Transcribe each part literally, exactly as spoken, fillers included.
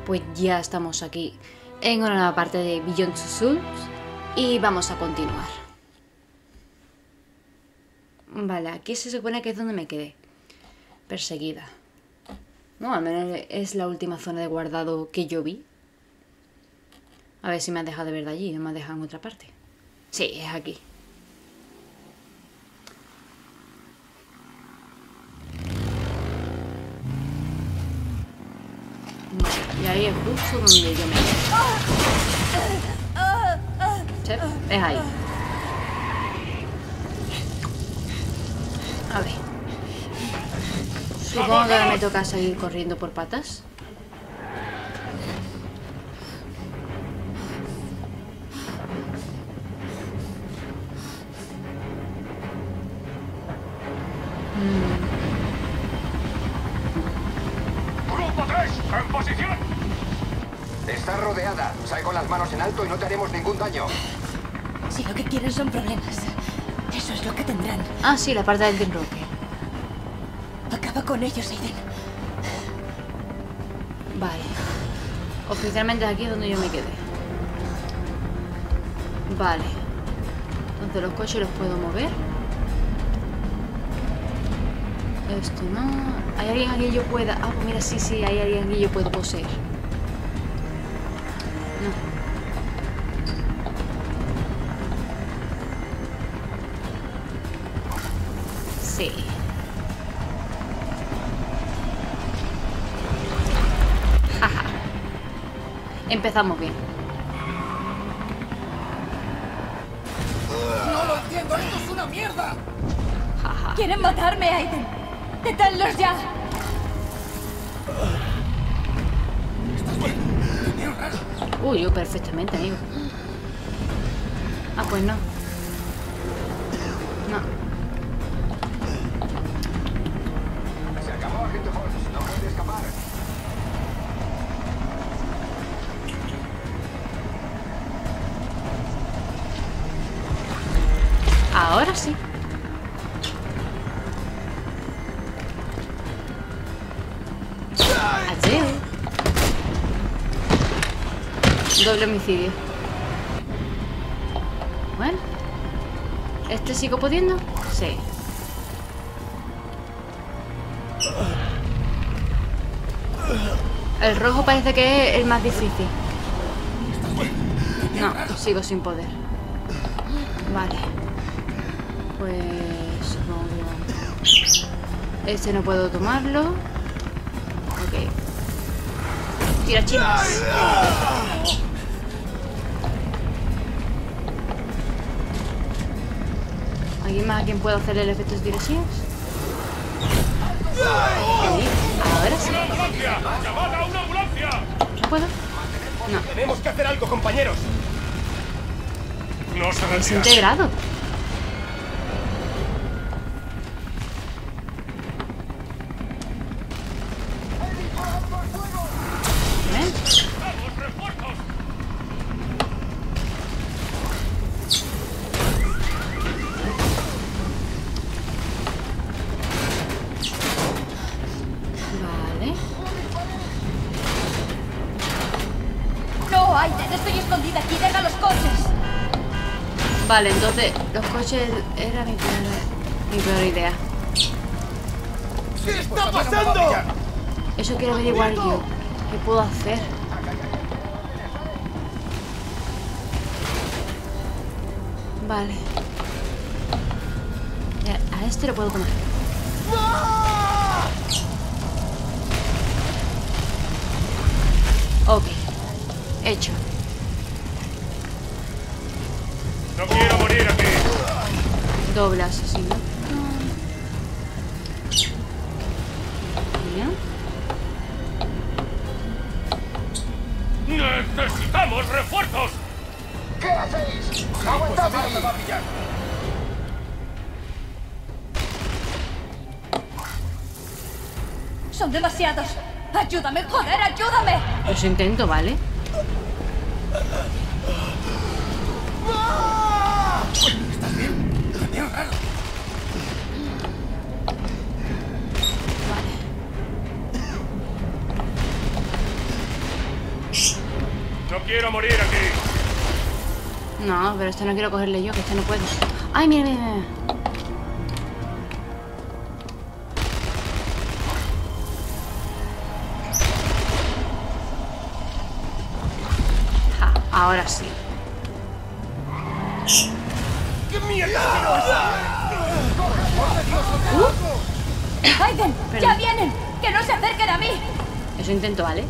pues ya estamos aquí en una nueva parte de Beyond Two Souls y vamos a continuar. Vale, aquí se supone que es donde me quedé. Perseguida. No, al menos es la última zona de guardado que yo vi. A ver si me ha dejado de verdad allí, no me ha dejado en otra parte. Sí, es aquí. Vale, y ahí es justo donde yo me quedé. Sí, es ahí. A ver. Supongo que ahora me toca seguir corriendo por patas. ¡Grupo tres! ¡En posición! Está rodeada. Sal con las manos en alto y no te haremos ningún daño. Si lo que quieren son problemas, eso es lo que tendrán. Ah, sí, la parte del Team Rocket. Acaba con ellos, Aiden. Vale. Oficialmente aquí es donde yo me quedé. Vale. Entonces los coches los puedo mover. Esto no. ¿Hay alguien aquí que yo pueda? Ah, pues mira, sí, sí, hay alguien aquí que yo puedo poseer. No. Sí. Jaja. Empezamos bien. ¡No lo entiendo! ¡Esto es una mierda! Jaja. ¡Quieren matarme, Aiden! ¡Deténlos ya! ¿Estás bien? Tenía un rato. Uy, yo perfectamente, amigo. Ah, pues no. No. Se acabó, agente Holmes. No puede escapar. Ahora sí. Adiós. Doble homicidio. Bueno. ¿Este sigo pudiendo? Sí. El rojo parece que es el más difícil. No, sigo sin poder. Vale. Pues supongo que... Este no puedo tomarlo. Ok. Tira chinas. ¿Alguien más a quien pueda hacer el efecto de tiras? Ahora sí. ¡Ambulancia! ¡Llamad a una ambulancia! ¿No puedo? No. Tenemos que hacer algo, compañeros. No se Es retira. integrado. ¿Ven? ¡Vamos, refuerzos! Vale. ¡No, Aiden! ¡Estoy escondida aquí! ¡Deja los coches! Vale, entonces los coches era mi peor, mi peor idea. ¿Qué está pasando? Eso quiero averiguar yo. ¿Qué puedo hacer? Vale. Ya, a este lo puedo comer. Ok. Hecho. No quiero morir aquí. Doble asesino. Bien. ¡Necesitamos refuerzos! ¿Qué hacéis? ¡Aguantad ahí! Me va a pillar. ¡Son demasiados! ¡Ayúdame, joder, ayúdame! Los intento, ¿vale? ¿Estás bien? Tenía un rato. No quiero morir aquí. No, pero este no quiero cogerle yo, que este no puede. ¡Ay, mira, mira, mira! Ja, ahora sí. ¿Qué mierda? ¡Aiden! Perdón. ¡Ya vienen! ¡Que no se acerquen a mí! Eso intento, ¿vale?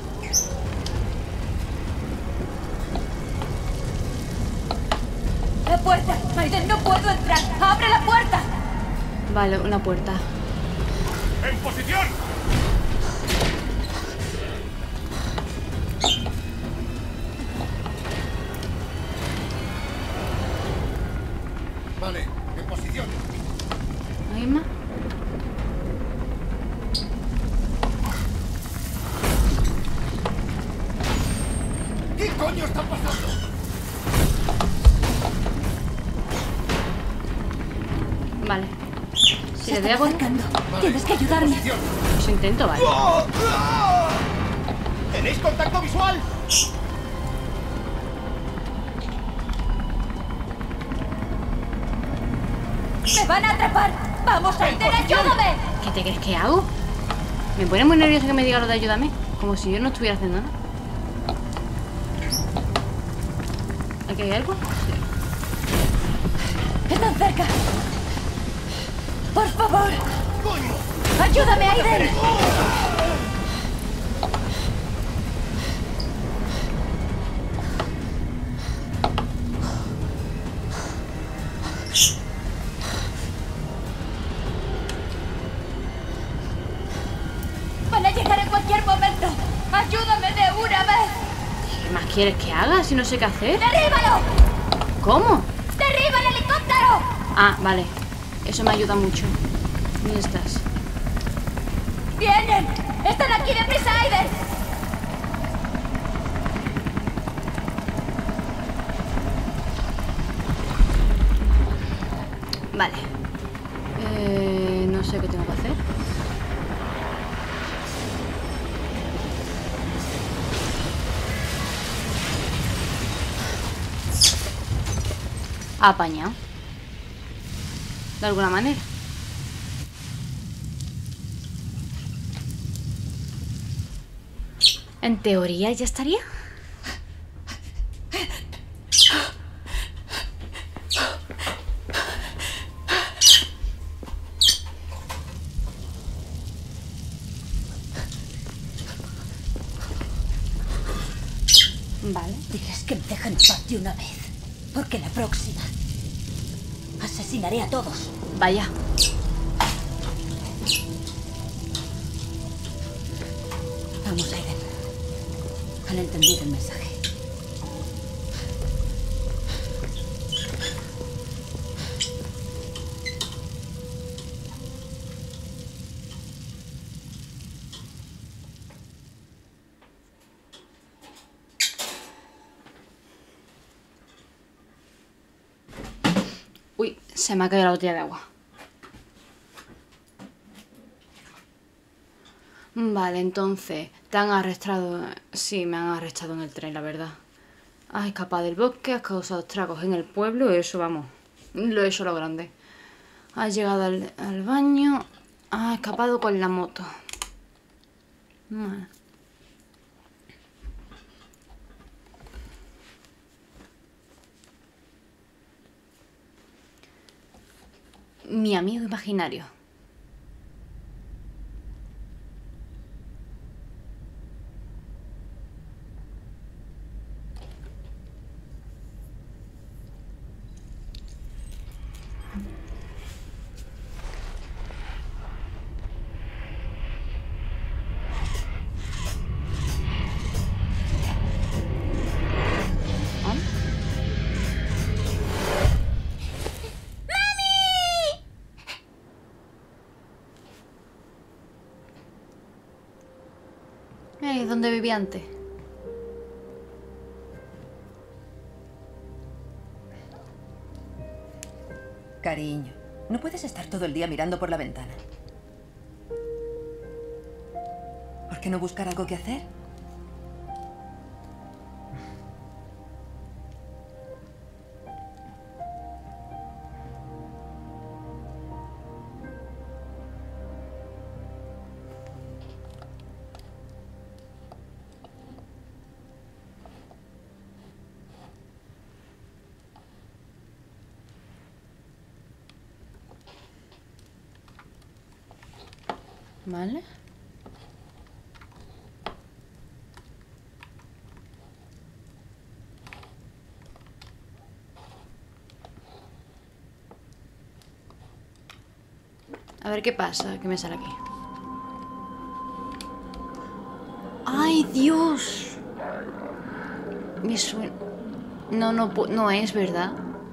¡La puerta! ¡Aiden, no puedo entrar! ¡Abre la puerta! Vale, una puerta. ¡En posición! Vale, en posición. ¿Hay más? ¿Qué coño está pasando? Vale. Si le Se doy a está poner... acercando. Vale, Tienes que en ayudarme. posición. Eso intento, vale. ¿Tenéis contacto visual? ¡Me van a atrapar! ¡Vamos, Aiden, ayúdame! ¿Qué te crees que hago? Me pone muy nervioso que me diga lo de ayúdame. Como si yo no estuviera haciendo nada. ¿Aquí hay algo? Sí. ¡Están cerca! ¡Por favor! ¡Coño! ¡Ayúdame, Aiden! ¡Van a llegar en cualquier momento! ¡Ayúdame de una vez! ¿Qué más quieres que haga si no sé qué hacer? ¡Derríbalo! ¿Cómo? ¡Derriba el helicóptero! Ah, vale. Eso me ayuda mucho. ¿Dónde estás? ¡Vienen! ¡Están aquí deprisa, Aiden! Vale. Eh, no sé qué tengo que hacer. Apañado. De alguna manera. En teoría ya estaría. Vale. Diles que me dejen en paz de una vez. Porque la próxima asesinaré a todos. Vaya. Vamos, Aiden. Han entendido el mensaje. Uy, se me ha caído la botella de agua. Vale, entonces, te han arrestado. Sí, me han arrestado en el tren, la verdad. Has escapado del bosque, has causado estragos en el pueblo, eso, vamos, lo he hecho a lo grande. Has llegado al, al baño, has escapado con la moto. Vale. Mi amigo imaginario. Eh, ¿dónde vivía antes? Cariño, no puedes estar todo el día mirando por la ventana. ¿Por qué no buscar algo que hacer? Vale. A ver qué pasa, qué me sale aquí. ¡Ay, Dios! Me suena... No, no, no es verdad.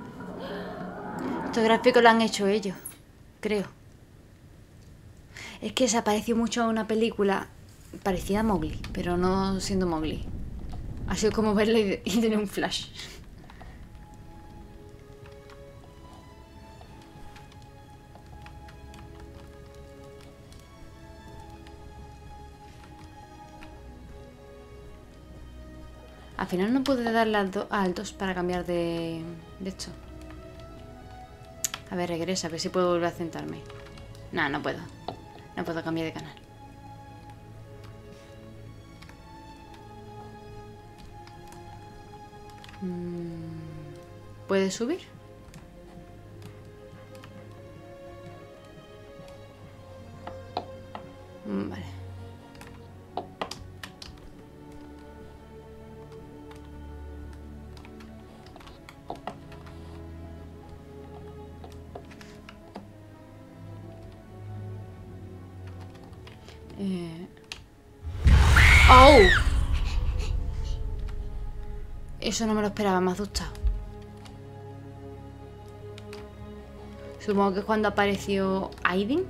Estos gráficos lo han hecho ellos, creo. Es que se apareció mucho a una película parecida a Mowgli, pero no siendo Mowgli. Ha sido como verlo y, y tener un flash. Al final no pude darle al, do, al dos para cambiar de, de esto. A ver, regresa, a ver si puedo volver a sentarme. No, no puedo. No puedo cambiar de canal. ¿Puedes subir? Vale. Eh... ¡Oh! Eso no me lo esperaba, me ha asustado. Supongo que es cuando apareció Aiden.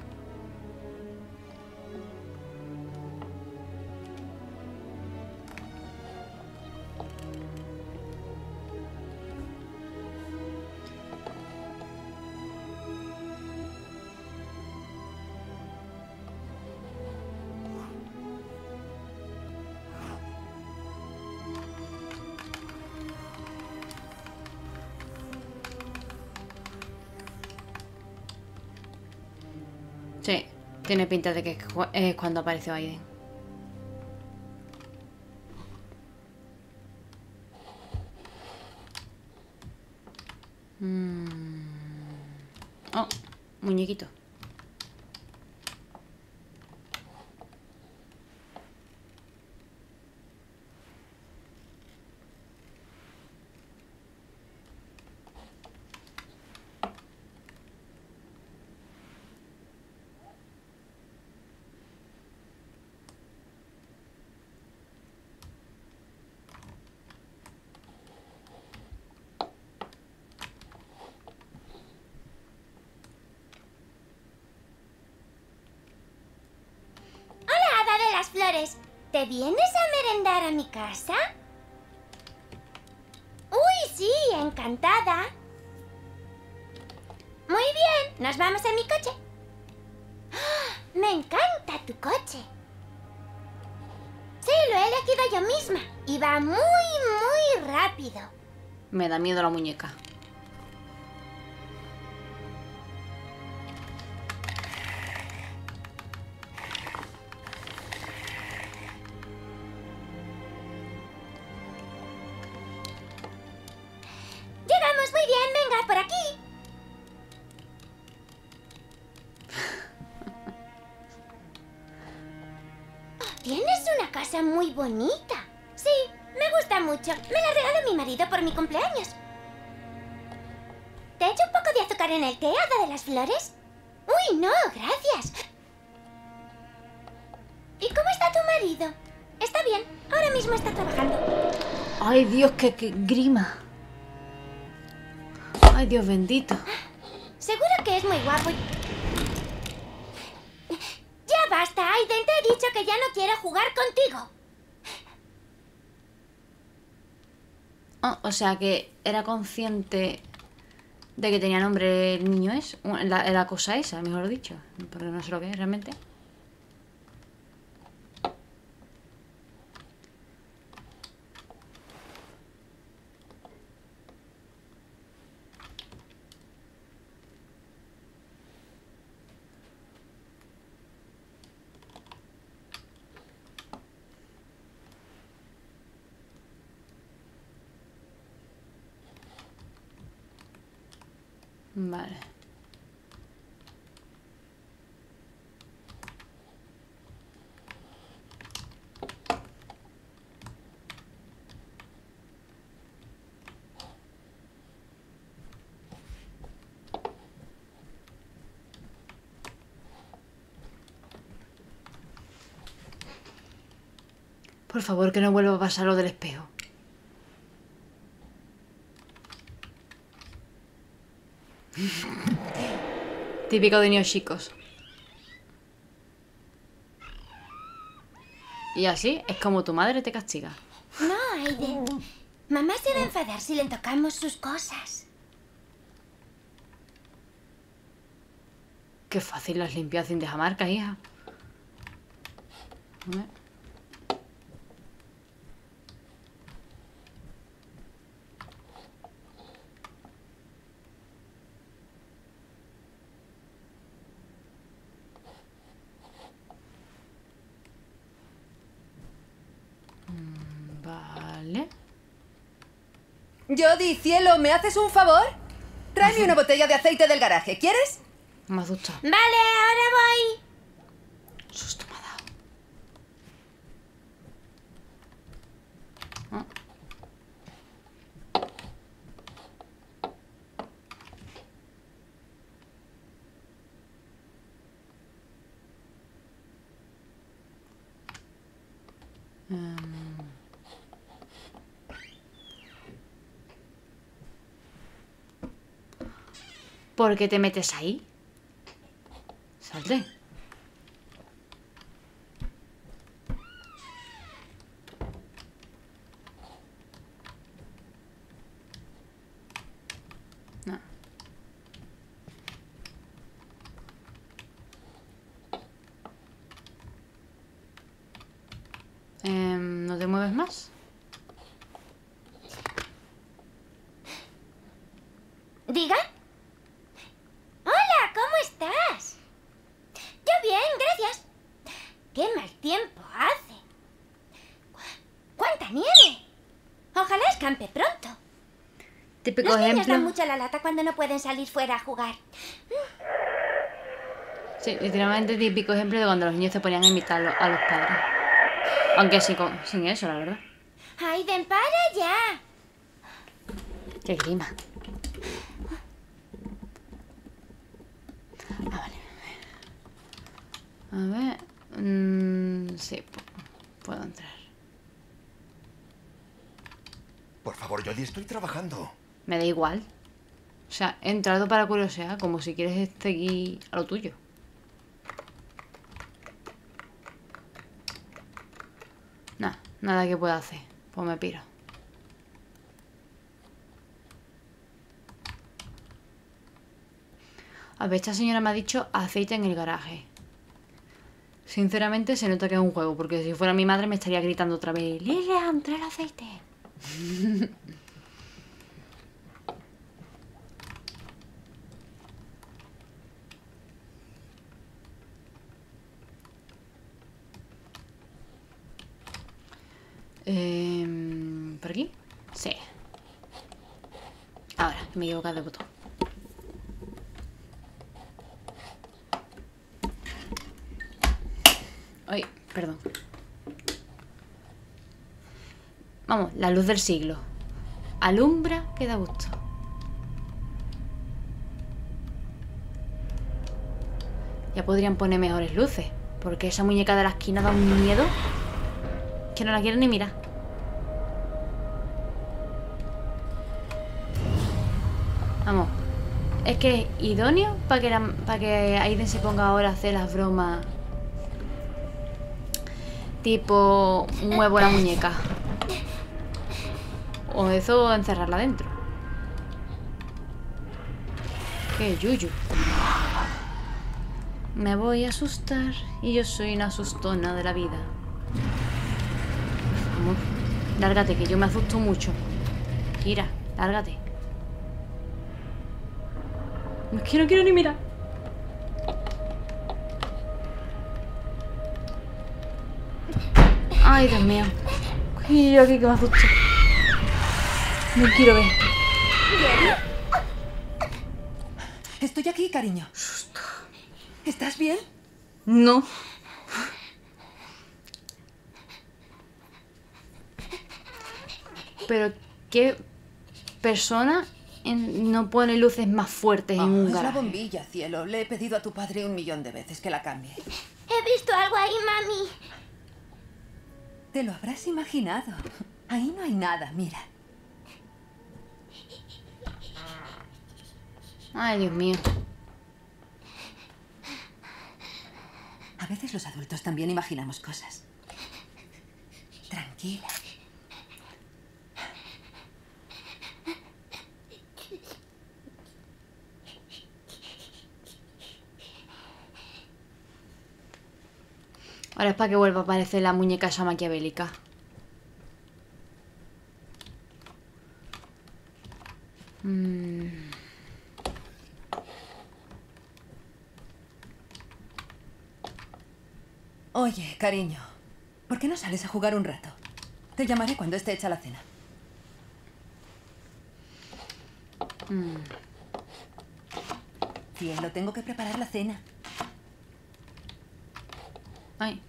Sí, tiene pinta de que es cuando apareció Aiden. Mm. Oh, muñequito. Flores, ¿te vienes a merendar a mi casa? Uy, sí, encantada. Muy bien, ¿nos vamos en mi coche? ¡Oh! Me encanta tu coche. Sí, lo he elegido yo misma y va muy, muy rápido. Me da miedo la muñeca. Llegamos muy bien, venga, por aquí. Oh, tienes una casa muy bonita. Sí, me gusta mucho. Me la regaló mi marido por mi cumpleaños. ¿Te echo un poco de azúcar en el té, hada de las flores? Uy, no, gracias. ¿Y cómo está tu marido? Está bien, ahora mismo está trabajando. Ay, Dios, qué, qué grima. Ay, Dios bendito. Seguro que es muy guapo y... Ya basta, Aiden, te he dicho que ya no quiero jugar contigo. Oh, o sea que era consciente de que tenía nombre el niño es. La, la cosa esa, mejor dicho. Porque no sé lo que es realmente. Vale. Por favor, que no vuelva a pasar lo del espejo. Típico de niños chicos. Y así es como tu madre te castiga. No, Aiden. Mamá se va a enfadar si le tocamos sus cosas. Qué fácil las limpias sin dejar marcas, hija. A ver. Mm, Vale. Jody, cielo, ¿me haces un favor? Tráeme una botella de aceite del garaje, ¿quieres? Me asusta. Vale, ahora voy. Susto me ha dado. Ah. Em. ¿Por qué te metes ahí? Salte. No. Em, ¿no te mueves más? ¿Diga? Hola, ¿cómo estás? Yo bien, gracias. Qué mal tiempo hace. Cu- ¡Cuánta nieve! Ojalá escampe pronto. Típico Los niños ejemplo. dan mucho la lata cuando no pueden salir fuera a jugar. Sí, literalmente típico ejemplo de cuando los niños se ponían a imitar a los padres. Aunque sí, con- sin eso, la verdad. Aiden, para ya. Qué clima. Ah, vale. A ver. mm, sí, pu- puedo entrar. Por favor, Jody, estoy trabajando. Me da igual. O sea, he entrado para curiosear, como si quieres seguir a lo tuyo. Nada, nada que pueda hacer. Pues me piro. A ver, esta señora me ha dicho aceite en el garaje. Sinceramente se nota que es un juego, porque si fuera mi madre me estaría gritando otra vez: ¡Lilian, trae el aceite! Eh, ¿Por aquí? Sí. Ahora, me he equivocado de botón. Ay, perdón. Vamos, la luz del siglo. Alumbra que da gusto. Ya podrían poner mejores luces, porque esa muñeca de la esquina da un miedo que no la quiero ni mirar. Vamos. Es que es idóneo para que, la, para que Aiden se ponga ahora a hacer las bromas. Tipo, muevo la muñeca. O eso, o encerrarla dentro. Qué yuyu. Me voy a asustar y yo soy una asustona de la vida. Vamos, lárgate, que yo me asusto mucho. Kira, lárgate. Es que no quiero ni mirar. Ay, Dios mío. Y yo aquí que me asusto. No quiero ver. Estoy aquí, cariño. ¿Estás bien? No. Pero qué persona en- no pone luces más fuertes en Ah, un es la garaje. bombilla, cielo. Le he pedido a tu padre un millón de veces que la cambie. He visto algo ahí, mami. Te lo habrás imaginado. Ahí no hay nada, mira. Ay, Dios mío. A veces los adultos también imaginamos cosas. Tranquila. Ahora es para que vuelva a aparecer la muñeca esa maquiavélica. Mm. Oye, cariño, ¿por qué no sales a jugar un rato? Te llamaré cuando esté hecha la cena. Mm. Cielo, tengo que preparar la cena. Ay.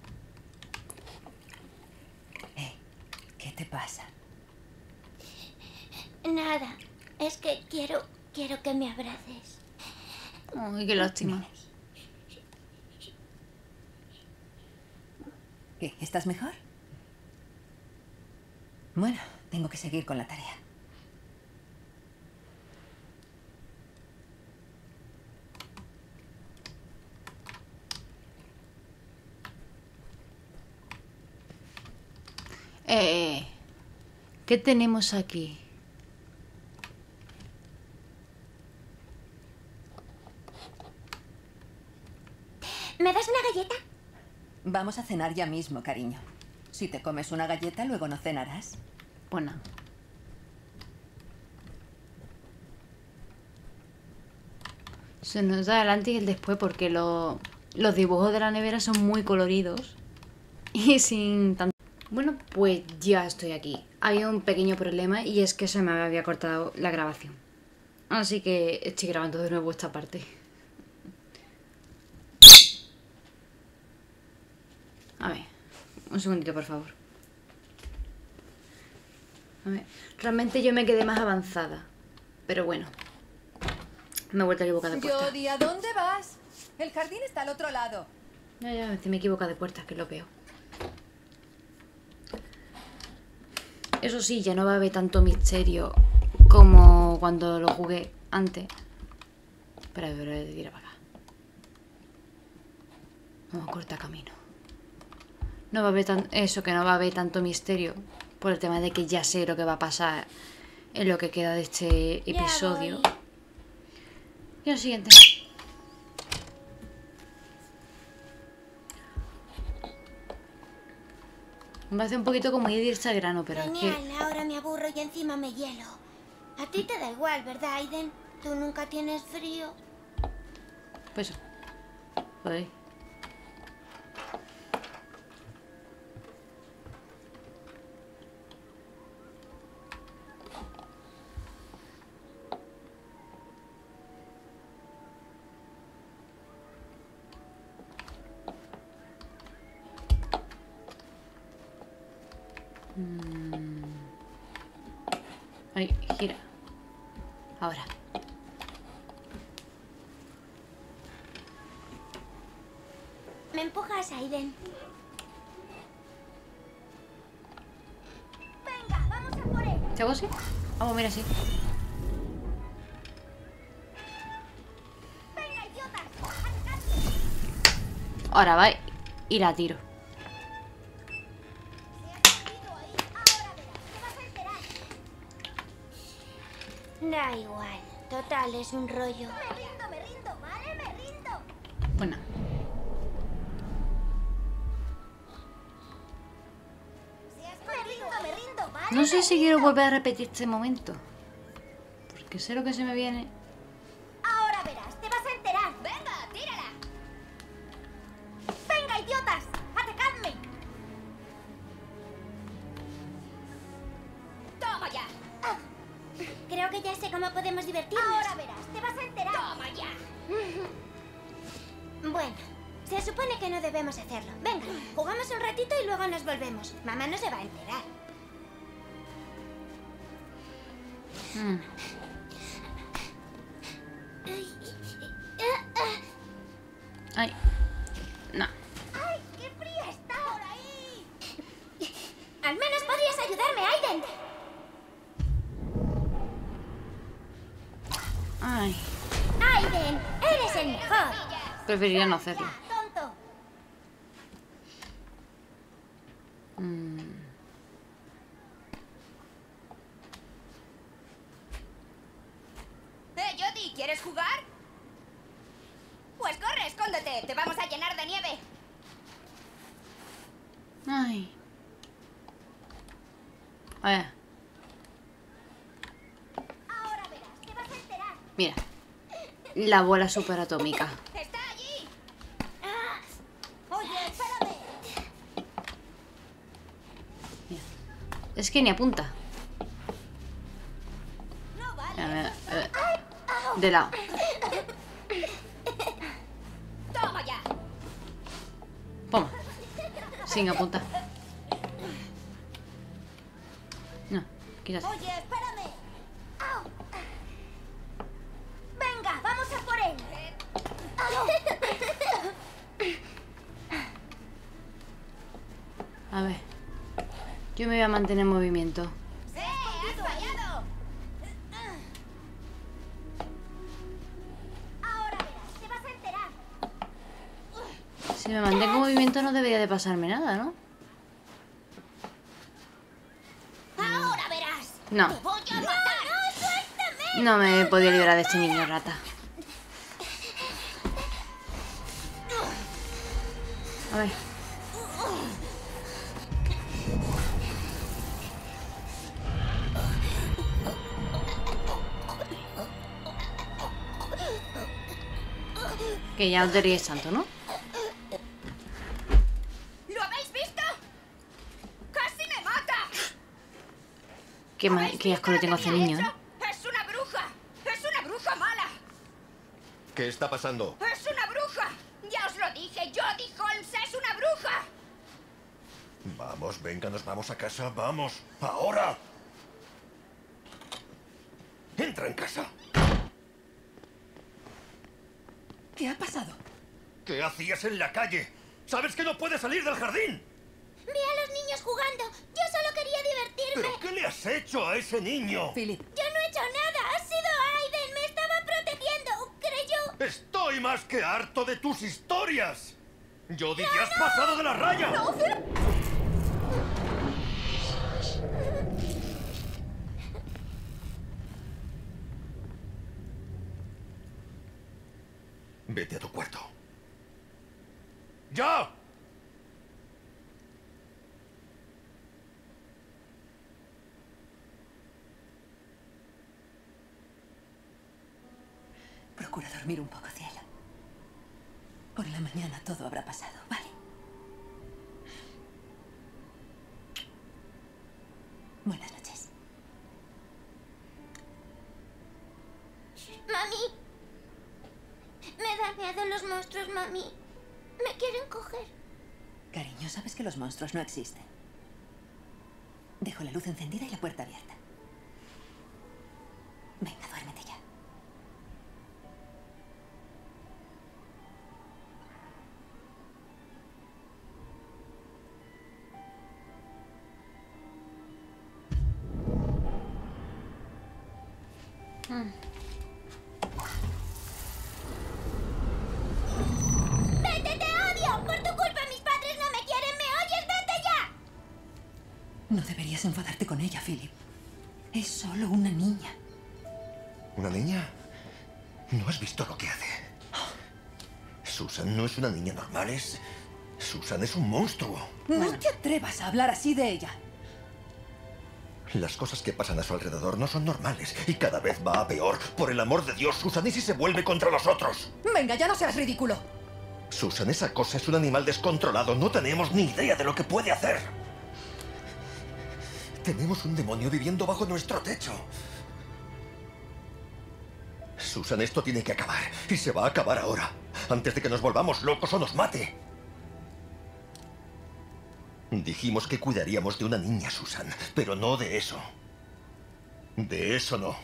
Eh, ¿qué te pasa? Nada. Es que quiero... quiero que me abraces. Ay, qué lástima. ¿Qué? ¿Estás mejor? Bueno, tengo que seguir con la tarea. Eh, ¿qué tenemos aquí? ¿Me das una galleta? Vamos a cenar ya mismo, cariño. Si te comes una galleta, luego no cenarás. Bueno. Se nos da el antes y el después porque lo, los dibujos de la nevera son muy coloridos. Y sin tanto... Bueno, pues ya estoy aquí. Había un pequeño problema y es que se me había cortado la grabación. Así que estoy grabando de nuevo esta parte. A ver, un segundito, por favor. A ver, realmente yo me quedé más avanzada. Pero bueno. Me he vuelto a equivocar de puerta. Jodie, ¿a dónde vas? El jardín está al otro lado. Ya, ya, me equivoco de puerta, que es lo peor. Eso sí, ya no va a haber tanto misterio como cuando lo jugué antes. Espera, espera, de tirar para acá. Vamos a cortar camino. No va a haber tan... Eso, que no va a haber tanto misterio. Por el tema de que ya sé lo que va a pasar en lo que queda de este episodio. Ya voy. Y el siguiente. Me hace un poquito como irse al grano, pero es Genial, que... ahora me aburro y encima me hielo. A ti te da igual, ¿verdad, Aiden? Tú nunca tienes frío. Pues... Pues... Ay, gira. Ahora. ¿Me empujas, Aiden? Venga, vamos a por él. ¿Te hago así? Vamos, mira así. Venga, idiotas. Ahora va y la tiro. Da igual. Total, es un rollo. Me rindo, me rindo, ¿vale? Me rindo. Bueno. Me rindo, me rindo, ¿vale? No sé si quiero volver a repetir este momento. Porque sé lo que se me viene. Ahora verás, te vas a enterar. Venga, tírala. Venga, idiotas, atacadme. Toma ya. Ah, creo que ya sé cómo podemos divertirnos. Ahora verás, te vas a enterar. Toma ya. Bueno, se supone que no debemos hacerlo. Venga, jugamos un ratito y luego nos volvemos. Mamá no se va a enterar. Mm. Ay. No. ¡Ay, qué fría está por ahí! ¿Puedes ayudarme, Aiden? Ay, Aiden, eres el mejor. preferiría no hacerlo. Tonto. Mm. Eh, Jodie, ¿quieres jugar? Pues corre, escóndete. Te vamos a llenar de nieve. Ay. A ver, Ahora verás, te vas a enterar. mira. La bola superatómica. ¡Está allí! Ah. Oye, espérame. Es que ni apunta. No vale. A ver, a ver. De lado. Toma ya. Toma. Sin apuntar. No, quizás. Oye, espérame. Au. Venga, vamos a por él. A ver. Yo me voy a mantener en movimiento. ¡Eh! ¡Has fallado! Ahora verás, te vas a enterar. Si me mantengo en movimiento no debería de pasarme nada, ¿no? Ahora verás. No. Te voy a matar. No, suéltame. No me podía librar de este niño rata. A ver. Que ya no te ríes tanto, ¿no? ¿Lo habéis visto? ¡Casi me mata! Qué, ma- ¿Habéis qué visto asco le lo tengo a que ese me ha niño, ¿eh? hecho? ¡Es una bruja! ¡Es una bruja mala! ¿Qué está pasando? ¡Es una bruja! ¡Ya os lo dije! ¡Jodie Holmes es una bruja! Vamos, venga, nos vamos a casa, vamos. ¡Ahora! Entra en casa. ¿Qué ha pasado? ¿Qué hacías en la calle? ¿Sabes que no puedes salir del jardín? Vi a los niños jugando. Yo solo quería divertirme. ¿Pero qué le has hecho a ese niño? Philip, Yo no he hecho nada. Ha sido Aiden. Me estaba protegiendo. Creyó. Estoy más que harto de tus historias. Jodie, te has pasado de la raya. Vete a tu cuarto. ¡Ya! procura dormir un poco, cielo. Por la mañana todo habrá pasado, ¿vale? Buenas noches. Mami. Me dan miedo los monstruos, mami. Me quieren coger. Cariño, sabes que los monstruos no existen. Dejo la luz encendida y la puerta abierta. Venga, duérmete ya. ¡Vete, te odio! Por tu culpa mis padres no me quieren. ¿Me oyes? ¡Vete ya! No deberías enfadarte con ella, Philip. Es solo una niña. ¿Una niña? ¿No has visto lo que hace? Susan no es una niña normal, es... Susan es un monstruo. No te atrevas a hablar así de ella. Las cosas que pasan a su alrededor no son normales y cada vez va a peor. Por el amor de Dios, Susan, ¿y si se vuelve contra nosotros? Venga, ya no seas ridículo. Susan, esa cosa es un animal descontrolado. No tenemos ni idea de lo que puede hacer. Tenemos un demonio viviendo bajo nuestro techo. Susan, esto tiene que acabar. Y se va a acabar ahora. Antes de que nos volvamos locos o nos mate. Dijimos que cuidaríamos de una niña, Susan. Pero no de eso. De eso no.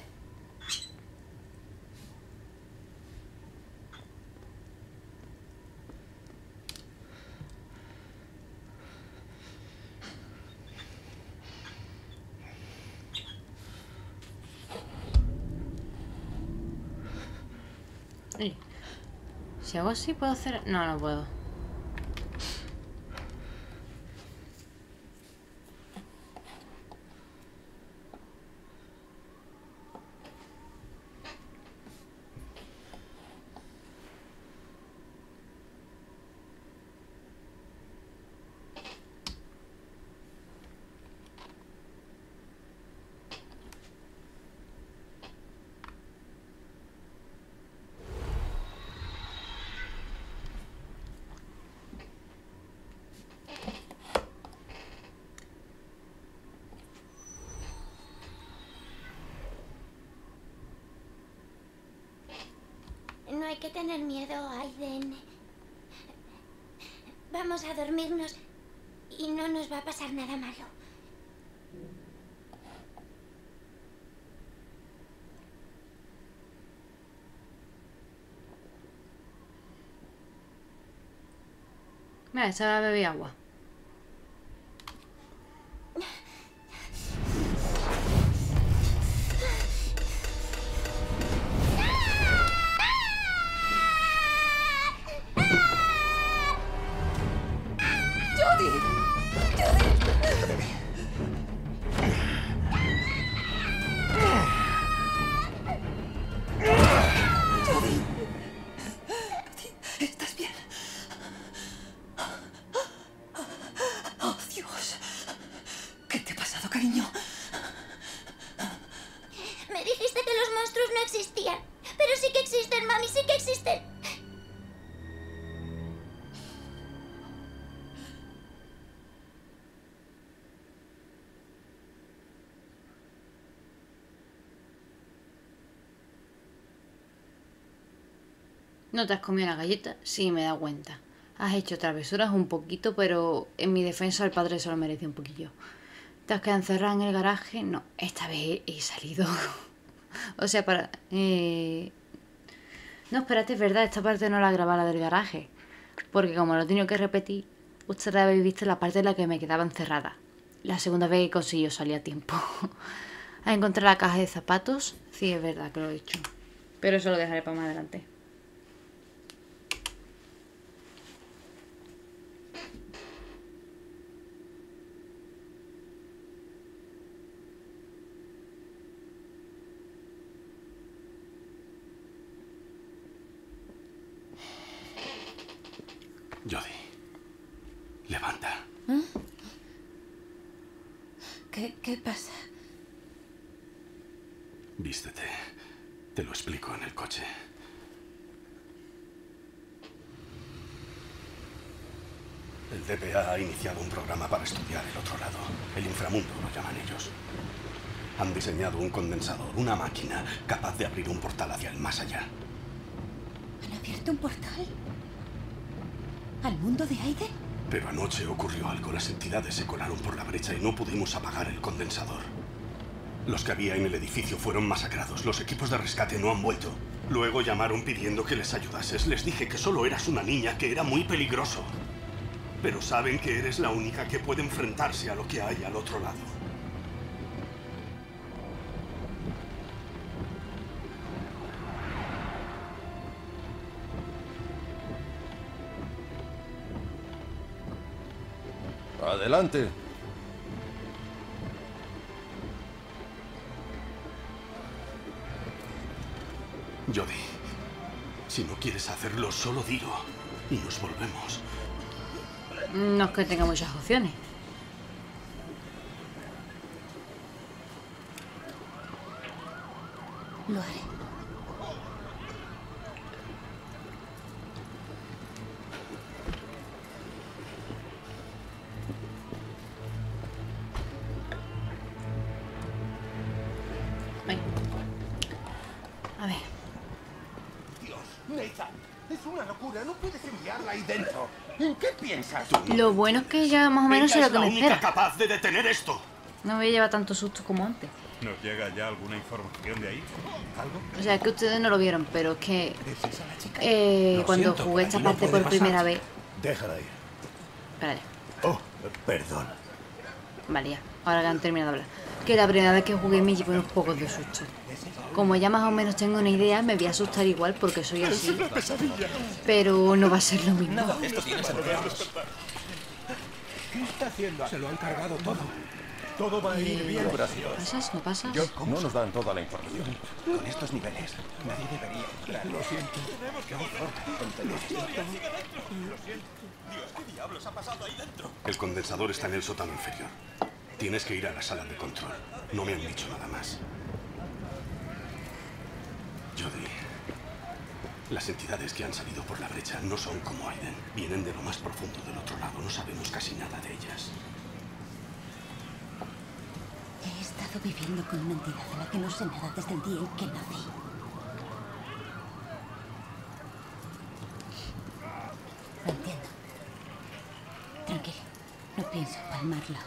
Oye, si hago así, ¿puedo hacer...? No, no puedo. No hay que tener miedo, Aiden. Vamos a dormirnos y no nos va a pasar nada malo. Mira, esta bebí agua. ¿Estás bien? Oh, Dios. ¿Qué te ha pasado, cariño? Me dijiste que los monstruos no existían. Pero sí que existen, mami, sí que existen. ¿No te has comido una galleta? Sí, me he dado cuenta. Has hecho travesuras un poquito, pero en mi defensa el padre se lo merece un poquillo. ¿Te has quedado encerrada en el garaje? No, esta vez he salido. O sea, para... Eh... No, espérate, es verdad, esta parte no la grababa la del garaje. Porque como lo he tenido que repetir, ustedes habéis visto la parte en la que me quedaba encerrada. La segunda vez que consiguió salir a tiempo. ¿Has encontrado la caja de zapatos? Sí, es verdad que lo he hecho. Pero eso lo dejaré para más adelante. Jodie, levanta. ¿Eh? ¿Qué, qué pasa? Vístete. Te lo explico en el coche. El D P A ha iniciado un programa para estudiar el otro lado. El inframundo lo llaman ellos. Han diseñado un condensador, una máquina capaz de abrir un portal hacia el más allá. ¿Han abierto un portal? ¿Al mundo de Aiden? Pero anoche ocurrió algo. Las entidades se colaron por la brecha y no pudimos apagar el condensador. Los que había en el edificio fueron masacrados. Los equipos de rescate no han vuelto. Luego llamaron pidiendo que les ayudases. Les dije que solo eras una niña, que era muy peligroso. Pero saben que eres la única que puede enfrentarse a lo que hay al otro lado. Adelante. Jodie, si no quieres hacerlo, solo dilo. Y nos volvemos. No es que tenga muchas opciones. Lo haré. Ven. A ver. Dios, Nathan, es una locura. No puedes enviarla ahí dentro. ¿En qué piensas? Lo bueno es que ya más o menos sé Ella lo que es la me única espera. capaz de detener esto. No me lleva tanto susto como antes. ¿Nos llega ya alguna información de ahí? ¿Algo? O sea, es que ustedes no lo vieron, pero es que ¿Es esa la chica? eh, Lo cuando siento, jugué por esta aquí no parte puede por pasar. primera vez... Déjala ir. Espérate. Oh, perdón. Vale, ya. Ahora que han terminado de hablar. que la primera vez que jugué me llevé unos pocos de susto. Como ya más o menos tengo una idea, me voy a asustar igual porque soy así. Es una pesadilla. Pero no va a ser lo mismo. No, esto tiene sentido. ¿Qué está haciendo? Se lo han cargado todo. Todo va a ir bien. Gracias. ¿Pasas? ¿No pasas? Yo, no nos dan toda la información. Con estos niveles, nadie debería entrar. Lo siento. Tenemos que Lo siento. Lo siento. Dios, ¿qué diablos ha pasado ahí dentro? El condensador está en el sótano inferior. Tienes que ir a la sala de control. No me han dicho nada más. Jodie, las entidades que han salido por la brecha no son como Aiden. Vienen de lo más profundo del otro lado. No sabemos casi nada de ellas. He estado viviendo con una entidad de la que no sé nada desde el día en que nací. Lo entiendo. Tranquilo, no pienso palmarla.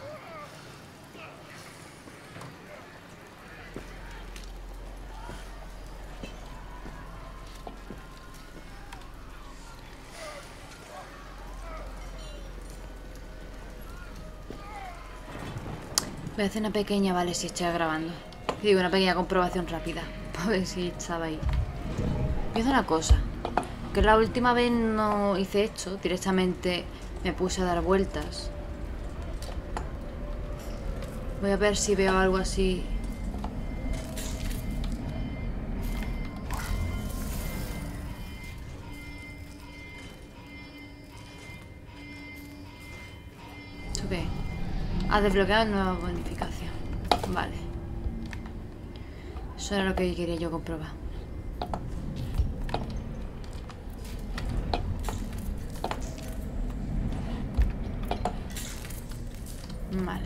Voy a hacer una pequeña, vale, si estoy grabando. Digo, una pequeña comprobación rápida. A ver si estaba ahí. Voy a hacer una cosa. Que la última vez no hice esto. Directamente me puse a dar vueltas. Voy a ver si veo algo así. ¿Esto qué? Ha desbloqueado nueva bonificación. Vale. Eso era lo que quería yo comprobar. Vale.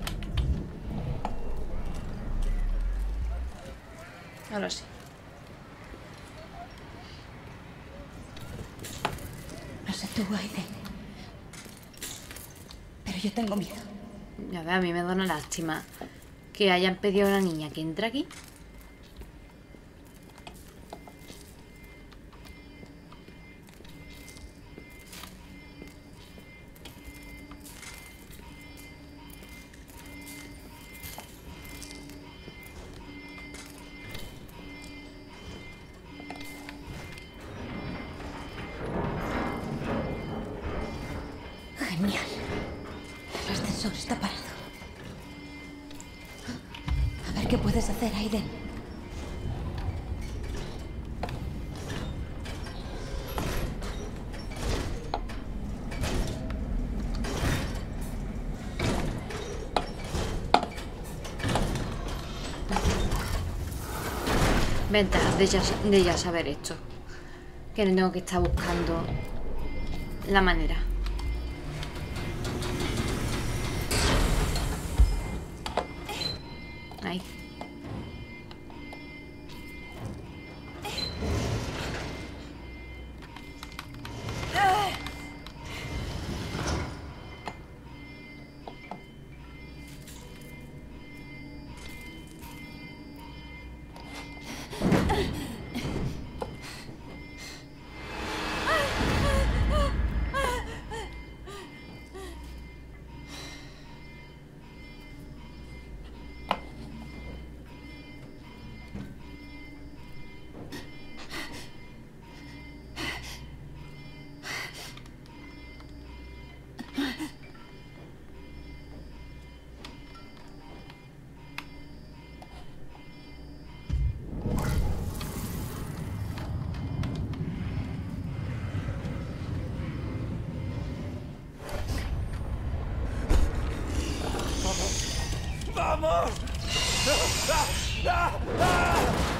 Ahora sí. No sé tú, Aiden. Pero yo tengo miedo. Ya ve, a mí me da una lástima que hayan pedido a una niña que entre aquí. Genial. El ascensor está parado. A ver qué puedes hacer, Aiden. Ventajas de ya, de ya saber esto. Que no tengo que estar buscando la manera. Ahí. ¡Vamos! ¡Ah! ¡Ah! ¡Ah!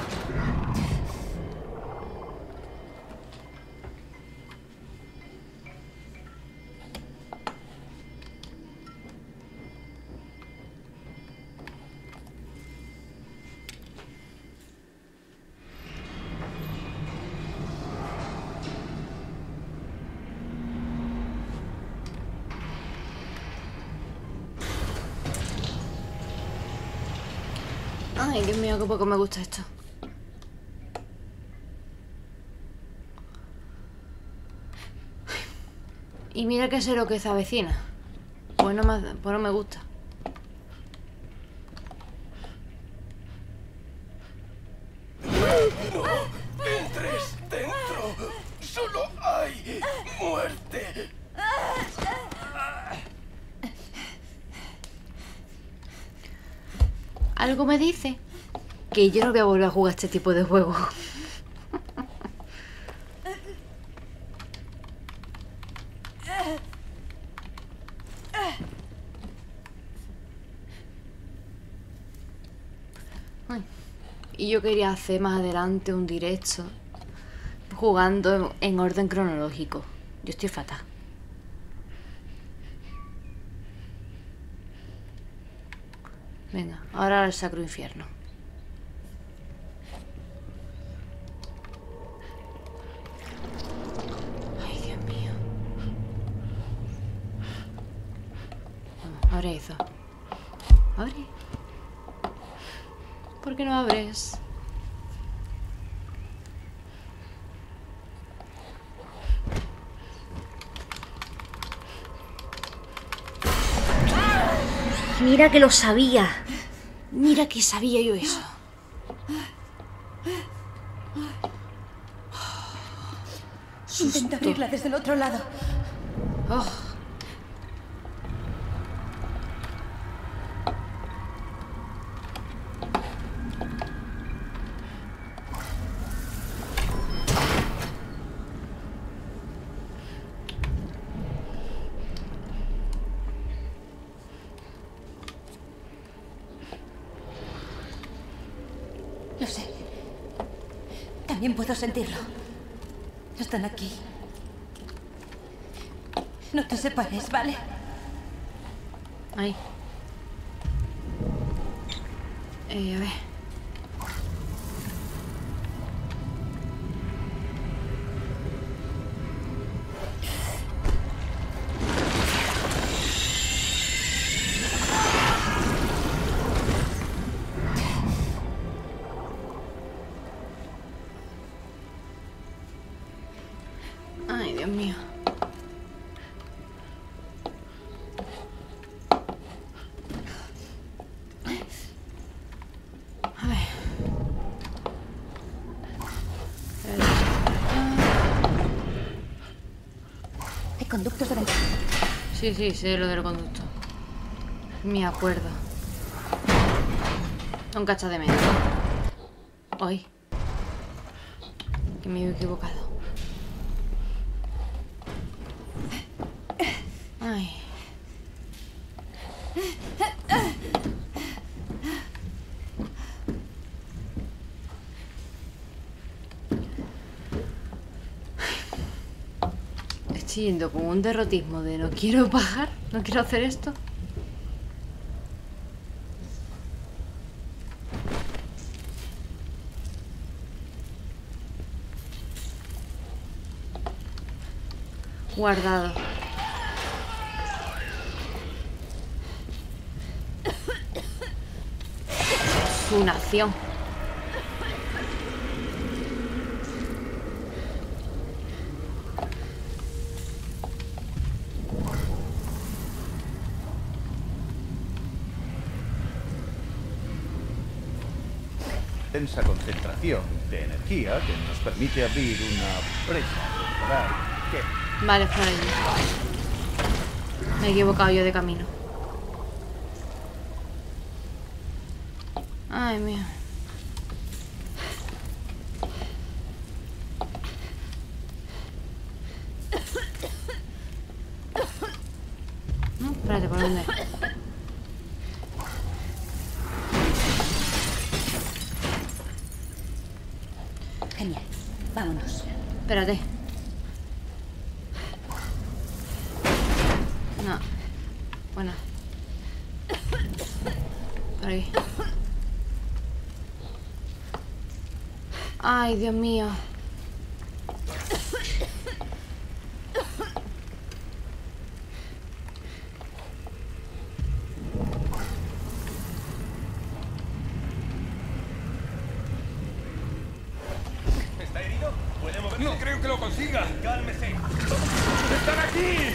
Ay, Dios mío, qué poco me gusta esto. Y mira que sé lo que se avecina. Pues no me, pues no me gusta. algo me dice que yo no voy a volver a jugar este tipo de juego. Ay. Y yo quería hacer más adelante un directo jugando en orden cronológico. Yo estoy fatal. Venga, ahora al Sacro Infierno. Ay, Dios mío. Vamos, abre eso. Abre. ¿Por qué no abres? Mira que lo sabía. Mira que sabía yo eso. Intenta abrirla desde el otro lado. Oh. Lo sé. También puedo sentirlo. Están aquí. No te separes, ¿vale? Ahí. Eh, a ver. Ay, Dios mío. A ver. Hay conductos de ventaja. Sí, sí, sé lo del conducto. Me acuerdo. Un cacho de menos. Ay. Que me he equivocado. Ay. Estoy yendo con un derrotismo de no quiero bajar, no quiero hacer esto. Guardado. Su nación. Intensa concentración de energía que nos permite abrir una brecha temporal que... Vale, por allí. Me he equivocado yo de camino. Ay, mía. No, espérate, ¿por dónde? Genial. Vámonos. Espérate. No. Bueno. Por ahí. Ay, Dios mío. ¿Está herido? ¿Puede moverse? No creo que lo consiga. Cálmese. ¡Están aquí!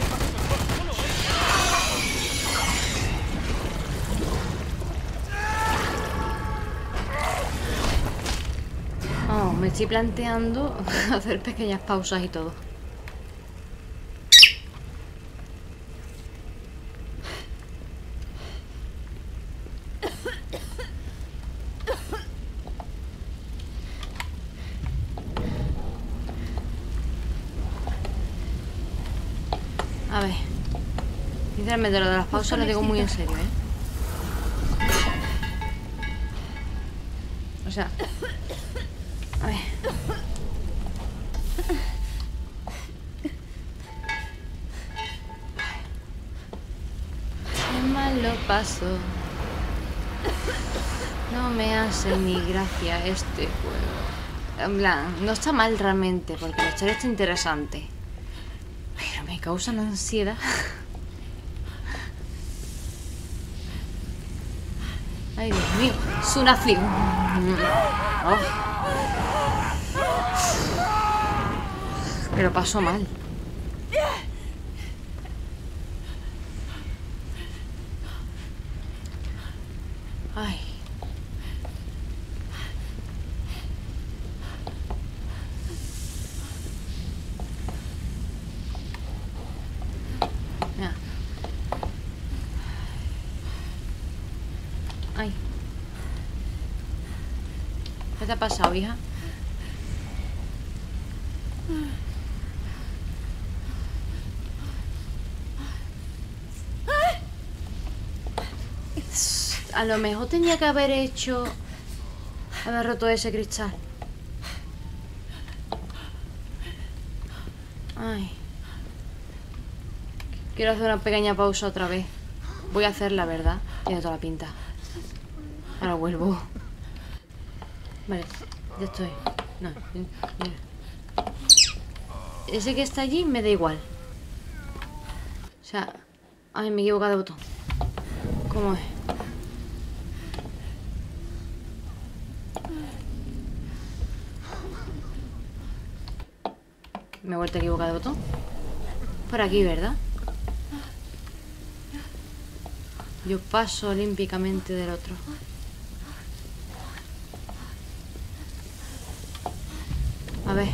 Oh, me estoy planteando hacer pequeñas pausas y todo. A ver. Sinceramente, lo de las pausas lo digo muy en serio, ¿eh? O sea... A ver... Qué mal lo paso. No me hace ni gracia este juego. En plan, no está mal realmente, porque la historia está interesante. Pero me causa una ansiedad. Ay, Dios mío, su nación. Oh. Pero paso mal. Ay. Ya. Ay. ¿Qué te ha pasado, hija? A lo mejor tenía que haber hecho... Haber roto ese cristal. Ay. Quiero hacer una pequeña pausa otra vez. Voy a hacerla, ¿verdad? Tiene toda la pinta. Ahora vuelvo. Vale, ya estoy. No, mira. Ese que está allí me da igual. O sea... Ay, me he equivocado de botón. ¿Cómo es? Me he vuelto a equivocar de botón. Por aquí, ¿verdad? Yo paso olímpicamente del otro. A ver.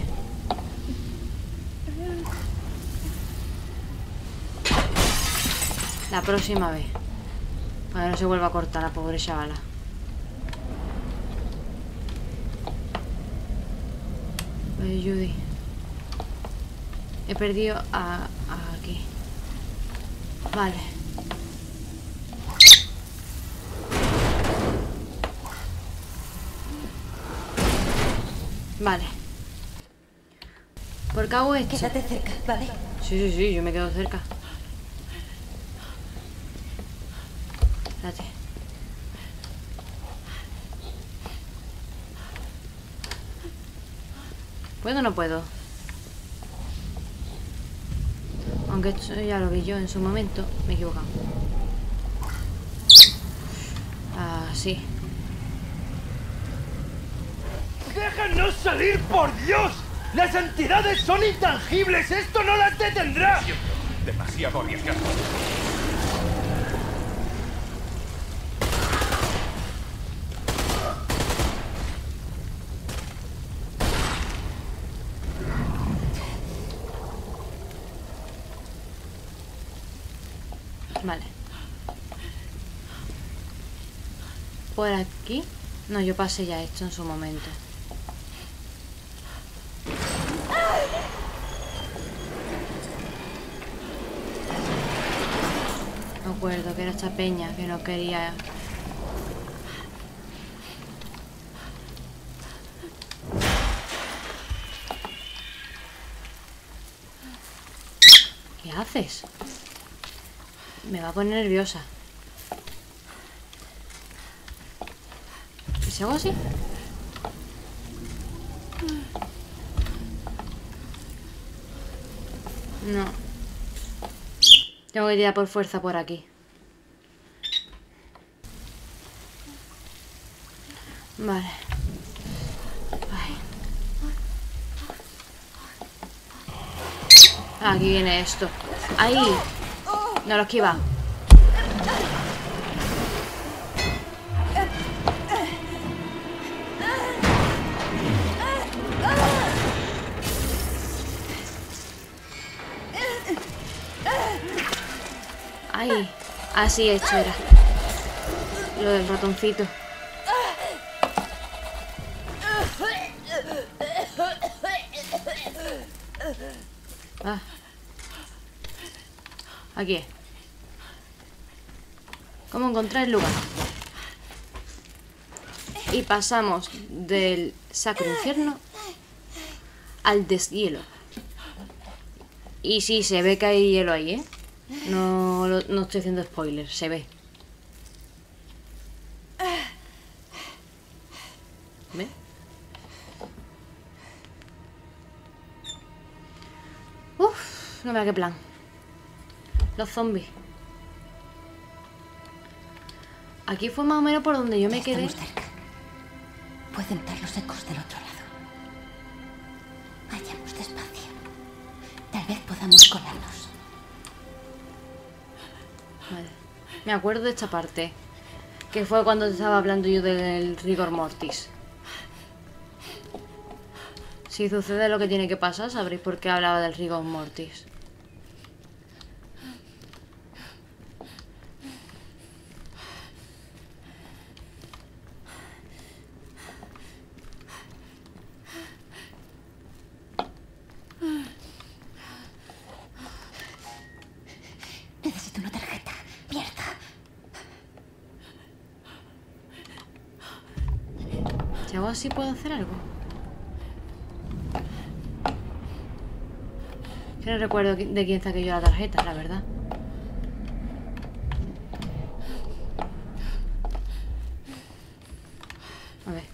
La próxima vez. Para que no se vuelva a cortar la pobre chavala. Oye, Judy. He perdido a, a aquí. Vale. Vale. ¿Por qué hago esto? Quédate cerca, ¿vale? Sí, sí, sí, yo me quedo cerca. Espérate. ¿Puedo o no puedo? Aunque esto ya lo vi yo en su momento. Me he equivocado. Ah, sí. ¡Déjanos salir, por Dios! ¡Las entidades son intangibles! ¡Esto no las detendrá! Demasiado arriesgado. Vale. Por aquí. No, yo pasé ya esto en su momento. Me acuerdo que era esta peña que no quería. ¿Qué haces? Me va a poner nerviosa. ¿Y si hago así? No. Tengo que tirar por fuerza por aquí. Vale. Ay. Aquí viene esto. Ahí. No lo esquiva. Ahí. Así hecho era. Lo del ratoncito. Ah. Aquí es. ¿Cómo encontrar el lugar? Y pasamos del sacro infierno al deshielo. Y sí, se ve que hay hielo ahí, ¿eh? No, no estoy haciendo spoilers, se ve. ¿Ve? Uf, no vea qué plan. Los zombies. Aquí fue más o menos por donde yo me quedé. Estamos cerca. Pueden dar los ecos del otro lado. Vayamos despacio. Tal vez podamos colarnos. Vale. Me acuerdo de esta parte. Que fue cuando estaba hablando yo del rigor mortis. Si sucede lo que tiene que pasar, sabréis por qué hablaba del rigor mortis. Necesito una tarjeta. Mierda. Si hago así, ¿puedo hacer algo? Que no recuerdo de quién saqué yo la tarjeta, la verdad. A ver.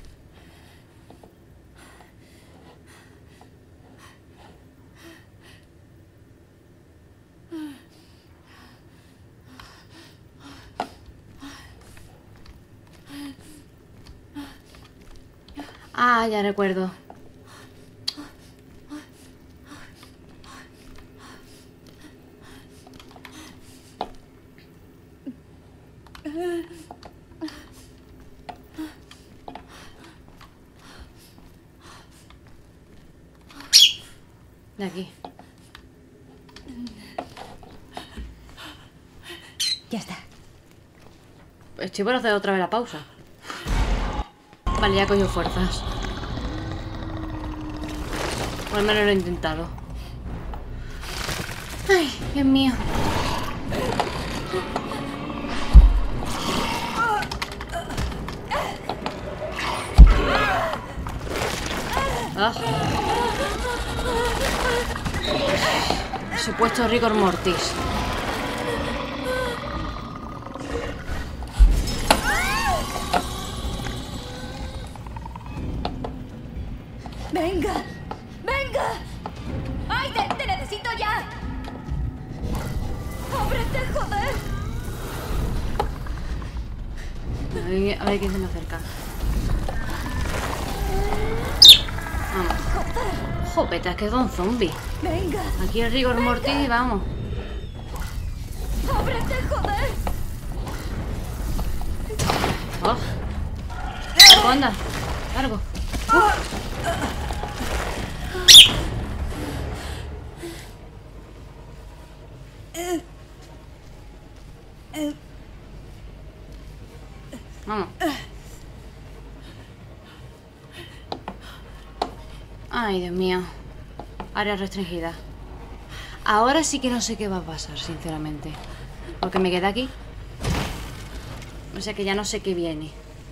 Ah, ya recuerdo. De aquí. Ya está. Estoy por hacer otra vez la pausa. Vale, ya cogió fuerzas. O al menos lo he intentado. Ay, Dios mío. Ah. Supuesto rigor mortis. ¡Venga! ¡Venga! ¡Aiden, te necesito ya! ¡Ábrete, joder! A ver, a ver quién se me acerca. Vamos. Jopeta, es que son zombies. ¡Venga! Aquí el rigor mortis y vamos. ¡Ábrete, joder! Oh. Largo, anda. Largo. Uh. Vamos. Ay, Dios mío. Área restringida. Ahora sí que no sé qué va a pasar, sinceramente. Porque me quedé aquí. O sea que ya no sé qué viene.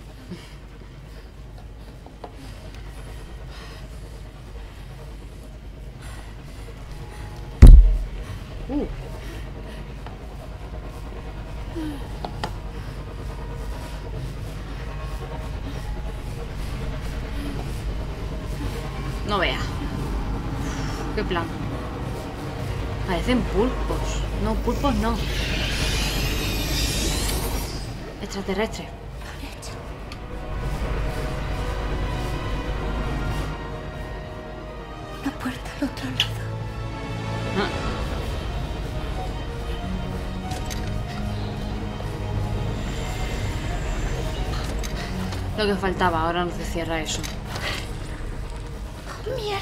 Uh. No vea. Qué plan. Parecen pulpos. No, pulpos no. Extraterrestres. La puerta al otro lado. Ah. Lo que faltaba, ahora no se cierra eso. ¡Mierda!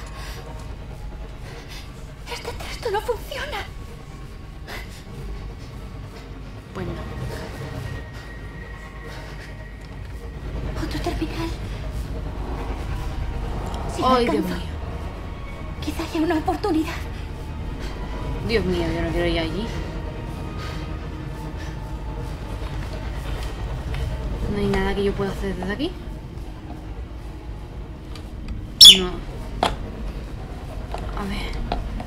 Este texto no funciona. Pues no. Otro terminal. Si lo Ay, Dios alcanzo, mío. quizá haya una oportunidad. Dios mío, yo no quiero ir allí. No hay nada que yo pueda hacer desde aquí. No. A ver.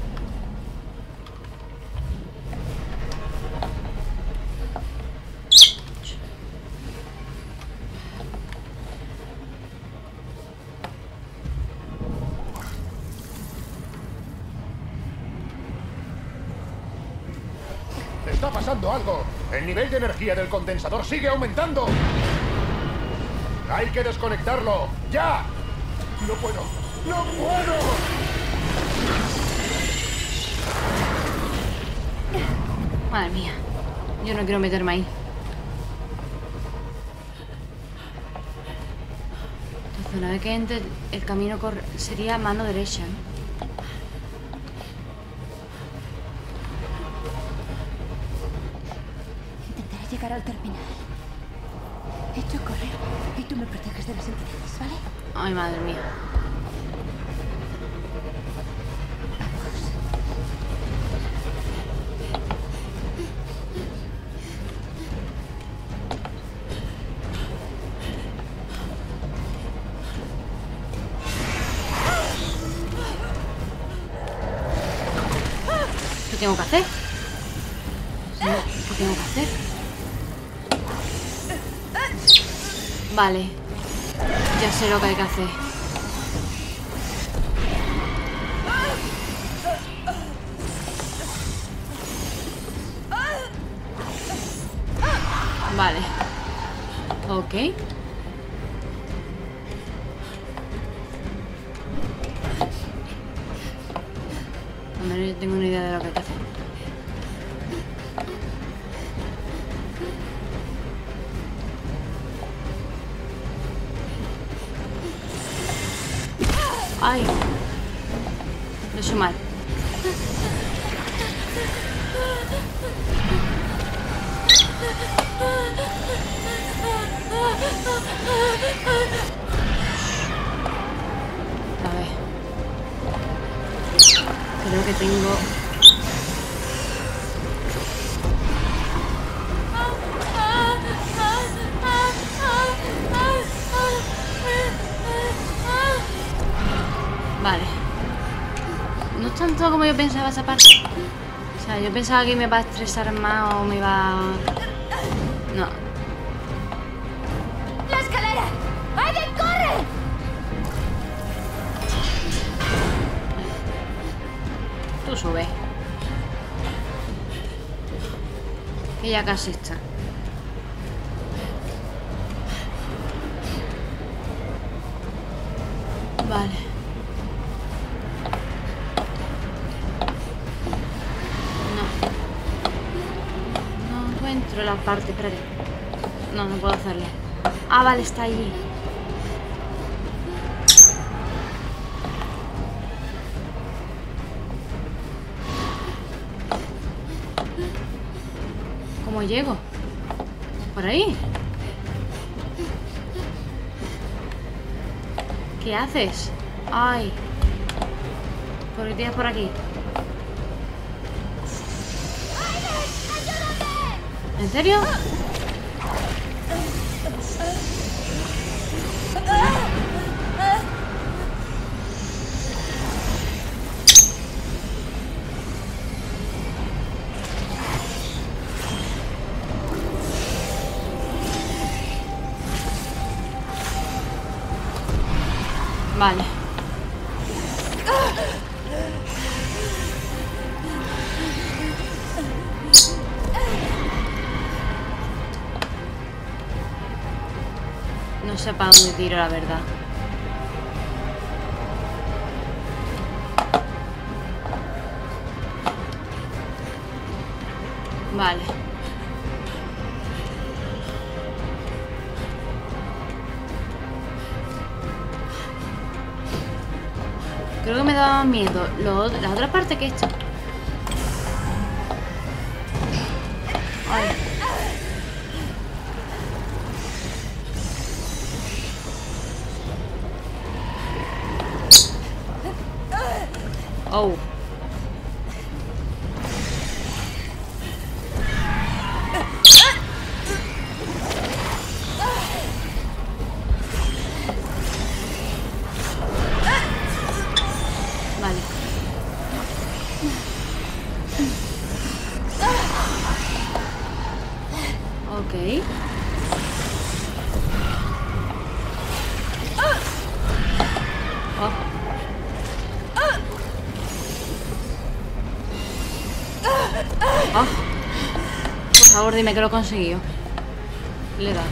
¡Está pasando algo! El nivel de energía del condensador sigue aumentando. Hay que desconectarlo. ¡Ya! No puedo. ¡No puedo! Madre mía. Yo no quiero meterme ahí. Entonces, una vez que entre, el camino corre sería mano derecha, ¿no? Intentaré llegar al terminal. Hecho correr y tú me proteges de las entidades, ¿vale? Ay, madre mía. ¿Qué tengo que hacer? ¿Qué tengo que hacer? Vale. Ya sé lo que hay que hacer. Vale. Ok. Al menos yo tengo una idea de lo que hay que hacer. Ay. Lo he hecho mal. A ver. Creo que tengo... Vale. No es tanto como yo pensaba esa parte. O sea, yo pensaba que me iba a estresar más o me iba... No. ¡La escalera! ¡Aiden, corre! Tú sube. Que ya casi está. Vale. Encuentro la parte, espérate. No, no puedo hacerle. Ah, vale, está allí. ¿Cómo llego? ¿Por ahí? ¿Qué haces? Ay. ¿Por qué tienes por aquí? ¿En serio? Vale. No sé para dónde tiro, la verdad. Vale. Creo que me daba miedo lo, la otra parte que esto. Ay. Oh. favor, dime que lo he conseguido. Le da.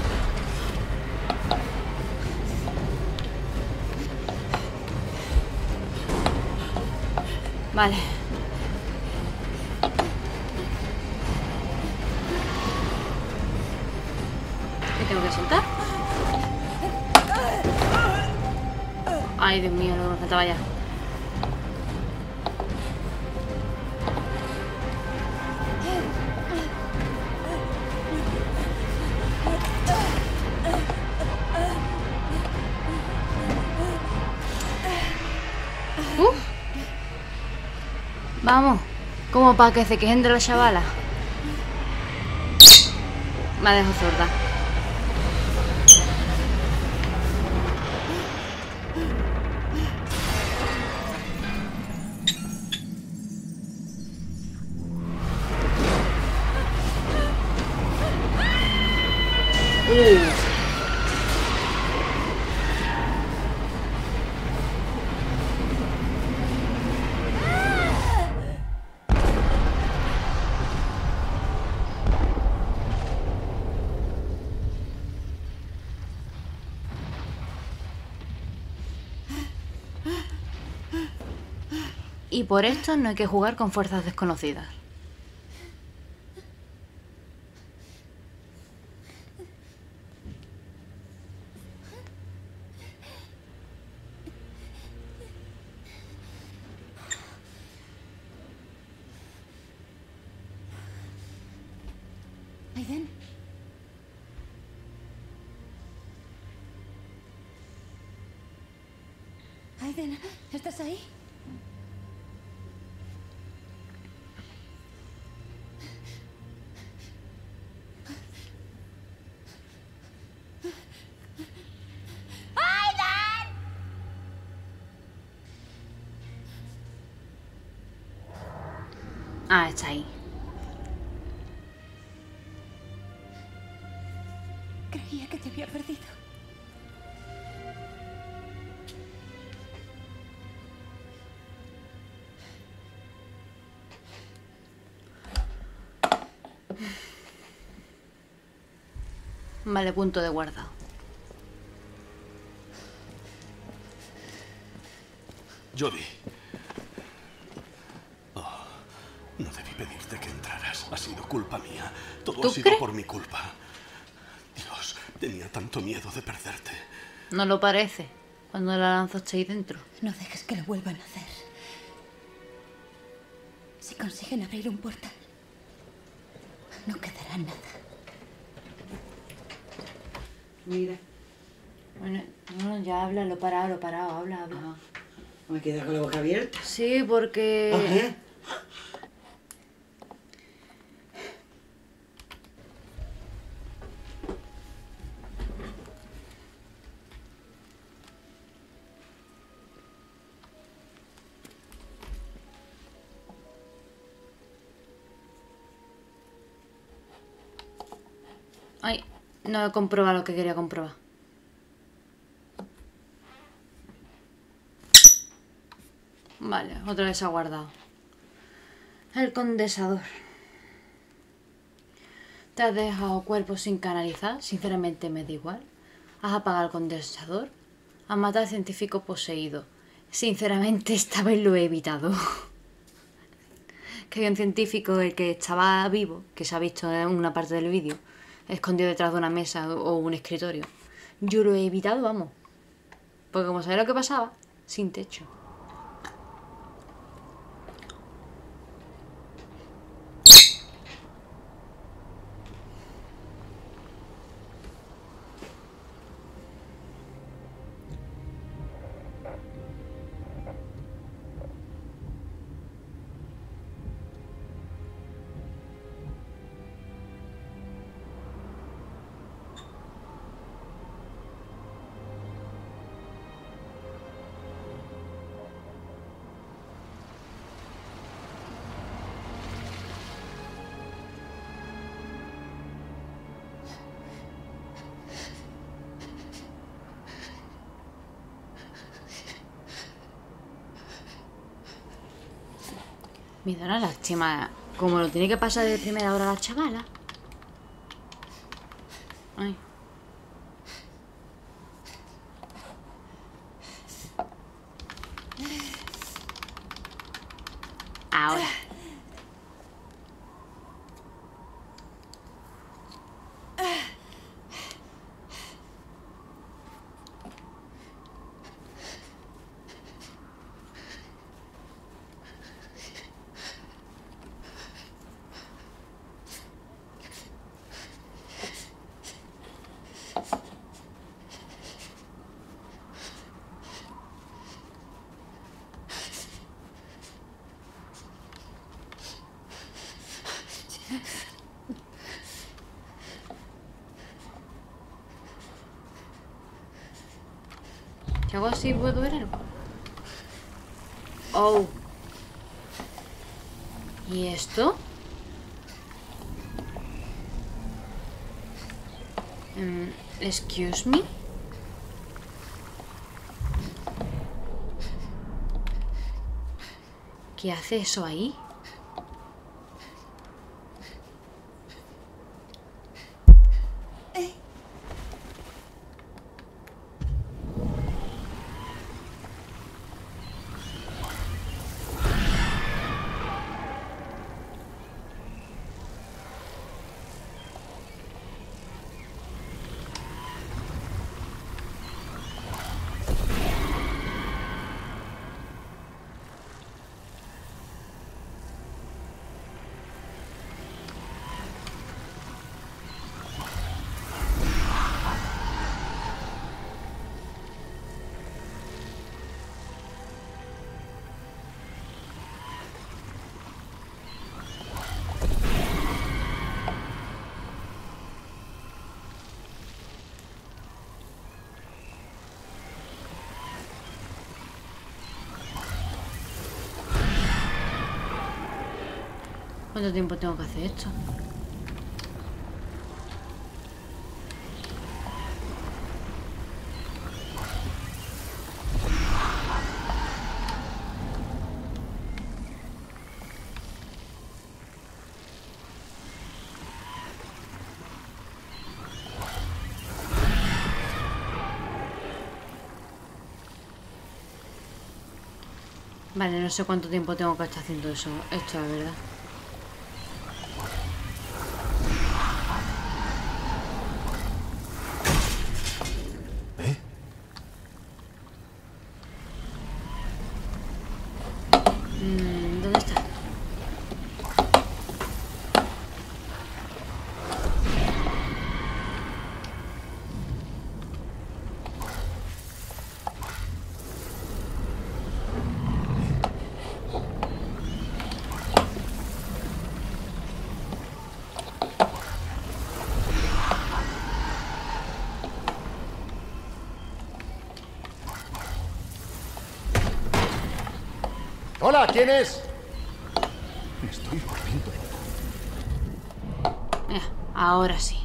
Vale. ¿Me tengo que soltar? Ay, Dios mío, lo que me faltaba ya. Uf. Vamos, como para que se quejen de la chavala. Me ha dejado sorda. Uh. Y por esto no hay que jugar con fuerzas desconocidas. Aiden. Aiden, ¿estás ahí? Ah, está ahí. Creía que te había perdido. Vale, punto de guardado. Jodie. Oh, no debí pedirte que entraras. Ha sido culpa mía. Todo ¿Tú ha sido crees? por mi culpa. Dios, tenía tanto miedo de perderte. No lo parece. Cuando la lanzaste ahí dentro. No dejes que lo vuelvan a hacer. Si consiguen abrir un portal, no quedará nada. Mira. Bueno, no, ya habla, lo parado, lo parado, habla, habla. Ajá. Me queda con la boca abierta. Sí, porque... Ajá. Ay, no he comprobado lo que quería comprobar. Vale, otra vez se ha guardado. El condensador. Te has dejado cuerpos sin canalizar. Sinceramente me da igual. Has apagado el condensador. Has matado al científico poseído. Sinceramente esta vez lo he evitado. Que hay un científico, el que estaba vivo, que se ha visto en una parte del vídeo, escondido detrás de una mesa o un escritorio. Yo lo he evitado, vamos. Porque como sabía lo que pasaba, sin techo. Me da una lástima como lo tiene que pasar de primera hora la chavala. Si hago así, ¿puedo ver algo? Oh. ¿Y esto? Um, excuse me. ¿Qué hace eso ahí? ¿Cuánto tiempo tengo que hacer esto? Vale, no sé cuánto tiempo tengo que estar haciendo eso. Esto, la verdad. ¿Dónde está? Hola, ¿quién es? Me estoy volviendo. Eh, ahora sí.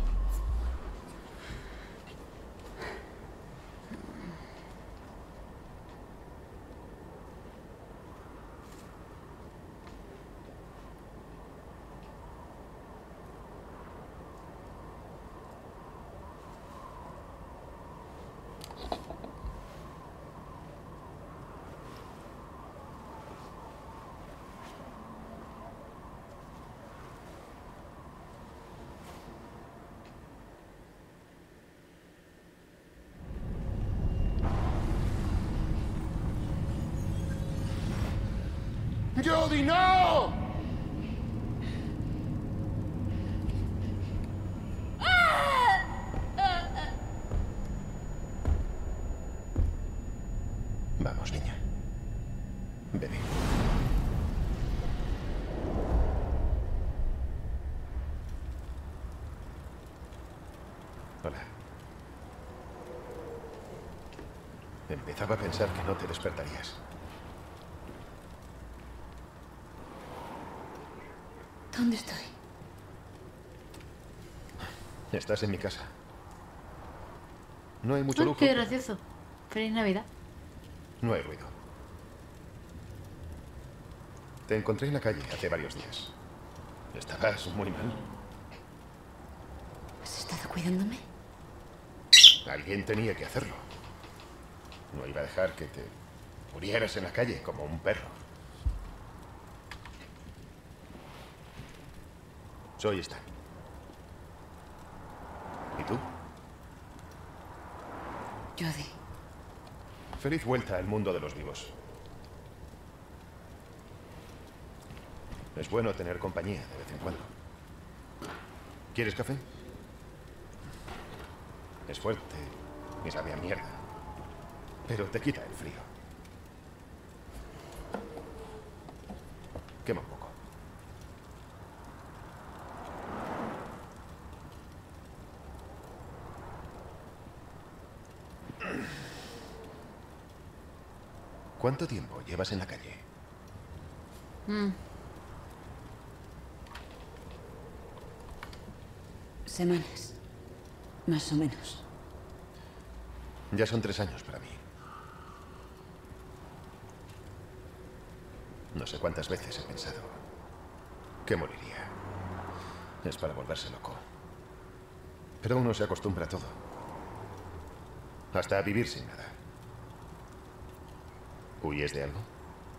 ¡Jodie, no! Vamos, niña. Bebe. Hola. Empezaba a pensar que no te despertarías. ¿Dónde estoy? Estás en mi casa. No hay mucho Ay, lujo. qué gracioso. Feliz Navidad. No hay ruido. Te encontré en la calle hace varios días. Estabas muy mal. ¿Has estado cuidándome? Alguien tenía que hacerlo. No iba a dejar que te murieras en la calle como un perro. Soy Stan. ¿Y tú? Jodie. Feliz vuelta al mundo de los vivos. Es bueno tener compañía de vez en cuando. ¿Quieres café? Es fuerte y sabe a mierda, pero te quita el frío. Quema un poco. ¿Cuánto tiempo llevas en la calle? Mm. Semanas. Más o menos. Ya son tres años para mí. No sé cuántas veces he pensado que moriría. Es para volverse loco. Pero uno se acostumbra a todo. Hasta a vivir sin nada. ¿Huyes de algo?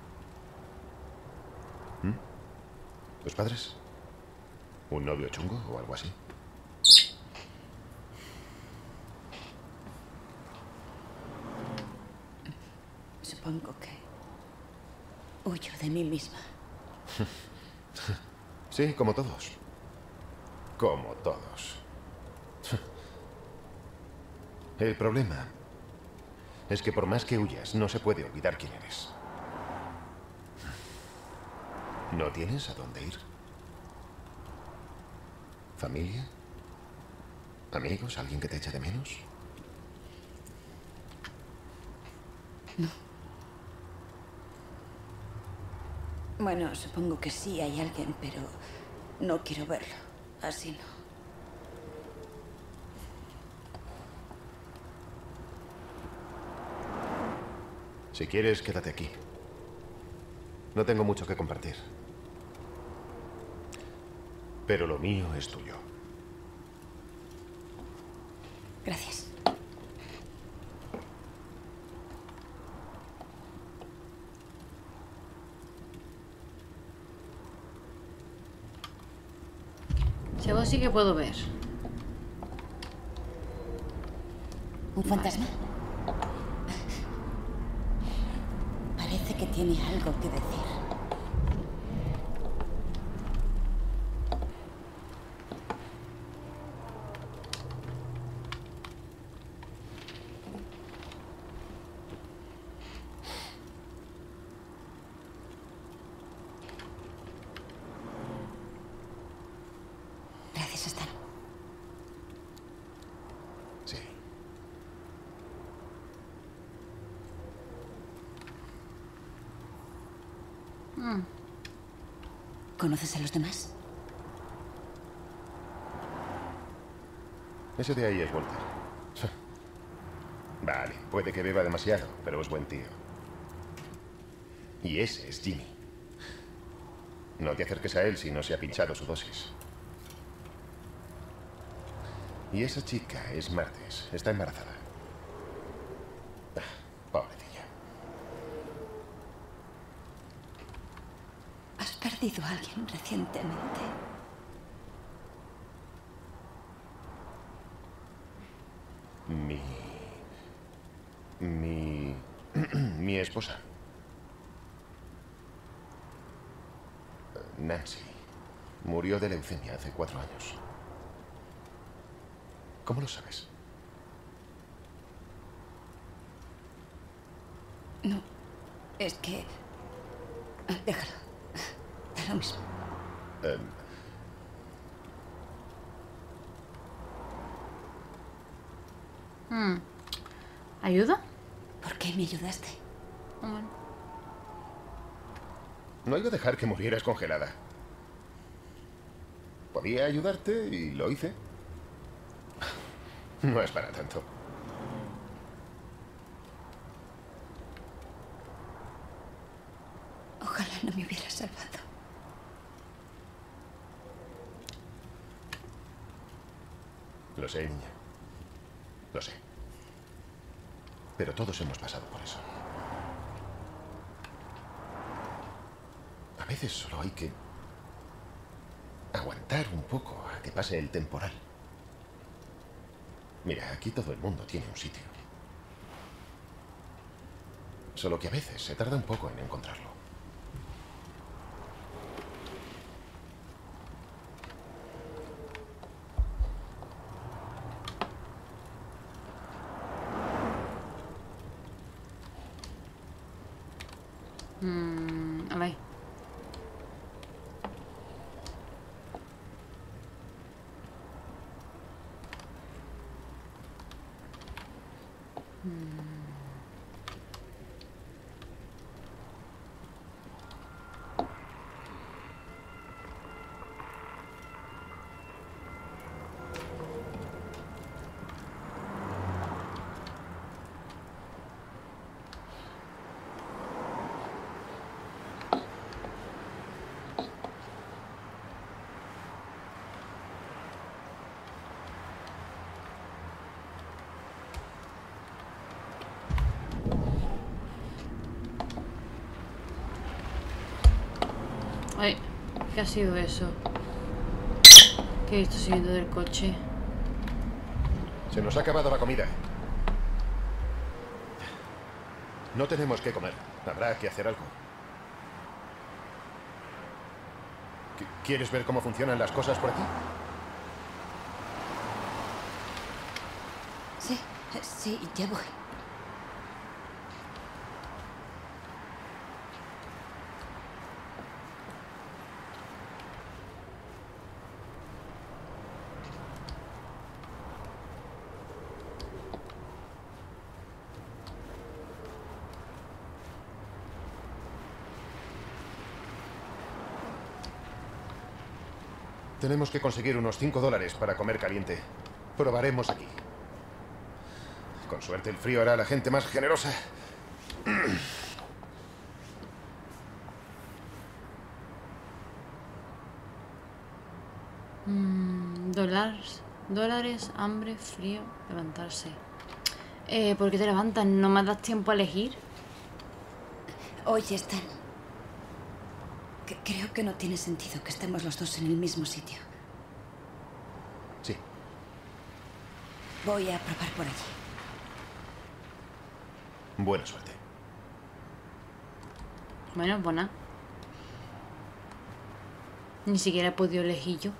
¿Mm? ¿Tus padres? ¿Un novio chungo o algo así? Supongo que huyo de mí misma. Sí, como todos. Como todos. El problema es que por más que huyas, no se puede olvidar quién eres. ¿No tienes a dónde ir? ¿Familia? ¿Amigos? ¿Alguien que te eche de menos? No. Bueno, supongo que sí hay alguien, pero no quiero verlo. Así no. Si quieres, quédate aquí. No tengo mucho que compartir. Pero lo mío es tuyo. Gracias. Si algo sí que puedo ver. ¿Un fantasma? Parece que tiene algo que decir. Gracias, Stan. Sí. Mm. ¿Conoces a los demás? Ese de ahí es Walter. Vale, puede que beba demasiado, pero es buen tío. Y ese es Jimmy. No te acerques a él si no se ha pinchado su dosis. Y esa chica es Martes. Está embarazada. Ah, pobrecilla. ¿Has perdido a alguien recientemente? Mi... Mi... mi esposa. Nancy. Murió de leucemia hace cuatro años. ¿Cómo lo sabes? No. Es que... Déjalo. Da lo mismo. Eh, Mm. ¿Ayuda? ¿Por qué me ayudaste? Bueno. no iba a dejar que murieras congelada. Podía ayudarte y lo hice. No es para tanto. Ojalá no me hubiera salvado. Lo sé, niña. Lo sé. Pero todos hemos pasado por eso. A veces solo hay que aguantar un poco a que pase el temporal. Mira, aquí todo el mundo tiene un sitio. Solo que a veces se tarda un poco en encontrarlo. Mm, a ver. Ay, ¿qué ha sido eso? ¿Qué he visto saliendo del coche? Se nos ha acabado la comida. No tenemos que comer. Habrá que hacer algo. Qu- ¿Quieres ver cómo funcionan las cosas por aquí? Sí, sí, ya voy. Tenemos que conseguir unos cinco dólares para comer caliente. Probaremos aquí. Con suerte el frío hará a la gente más generosa. Mm, dólares, dólares, hambre, frío, levantarse. Eh, ¿por qué te levantas? ¿No me das tiempo a elegir? Oye, Stan. Que creo que no tiene sentido que estemos los dos en el mismo sitio. Sí. Voy a probar por allí. Buena suerte. Bueno, pues nada. Ni siquiera he podido elegir yo.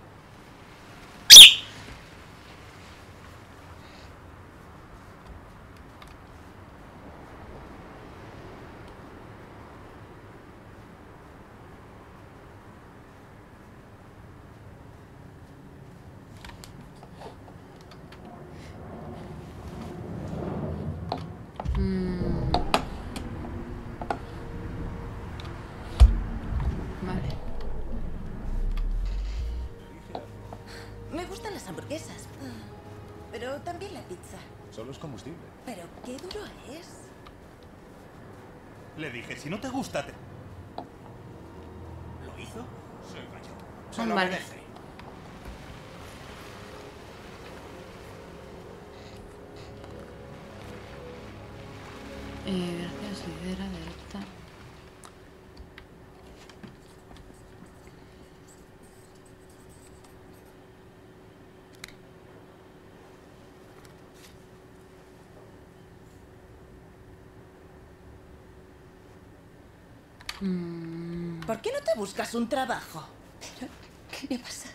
Mm. Vale. Me gustan las hamburguesas, pero también la pizza. Solo es combustible. Pero qué duro es. Le dije, si no te gusta, te... ¿Lo hizo? Se cayó. Se lo Vale. merece. Eh, gracias, lidera, directa. Mm. ¿Por qué no te buscas un trabajo? ¿Pero qué me ha pasado?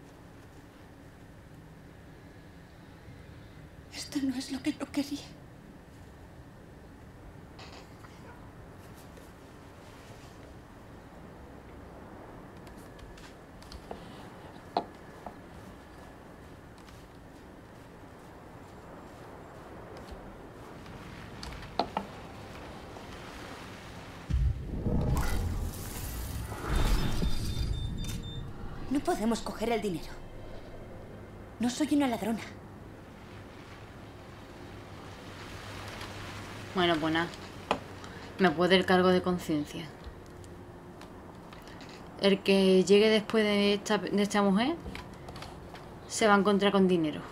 Esto no es lo que yo quería. No podemos coger el dinero. No soy una ladrona. Bueno, pues nada. Me puede el cargo de conciencia. El que llegue después de esta, de esta mujer se va a encontrar con dinero.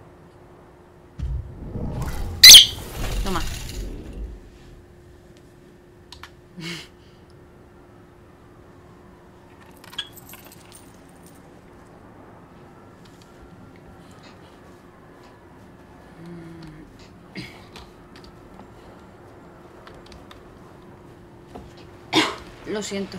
Toma. Lo siento.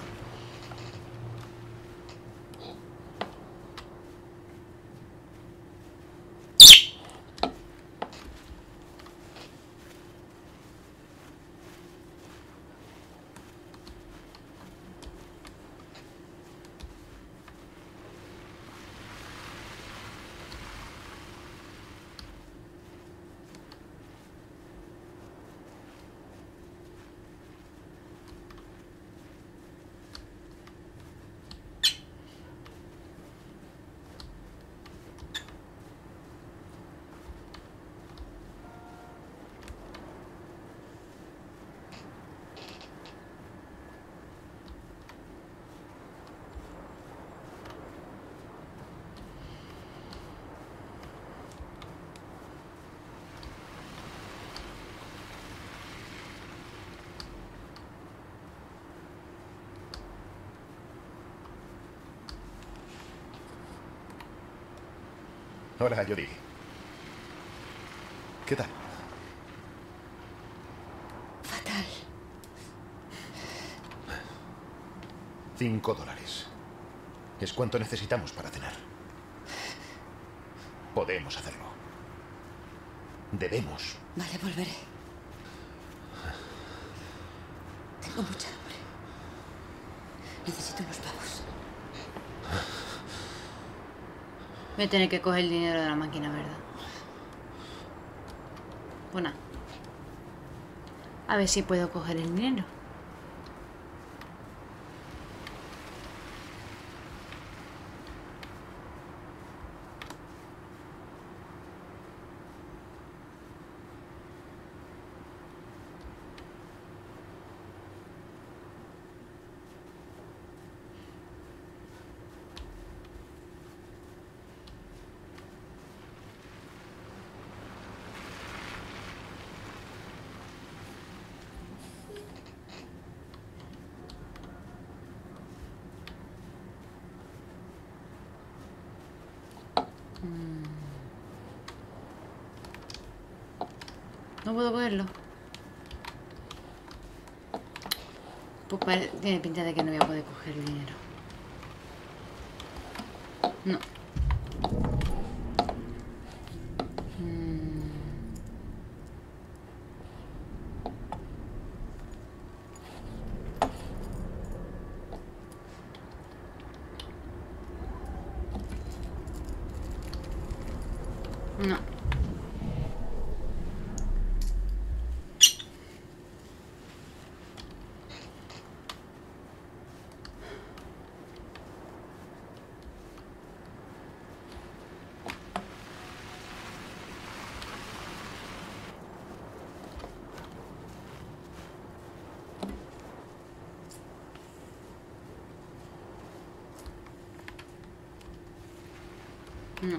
Hola, Jodie. ¿Qué tal? Fatal. Cinco dólares. Es cuanto necesitamos para cenar. Podemos hacerlo. Debemos. Vale, volveré. Tengo mucha hambre. Necesito unos pavos. Voy a tener que coger el dinero de la máquina, ¿verdad? Bueno. A ver si puedo coger el dinero. No puedo cogerlo. Pues pare- tiene pinta de que no voy a poder coger el dinero. No. Mm. No. No.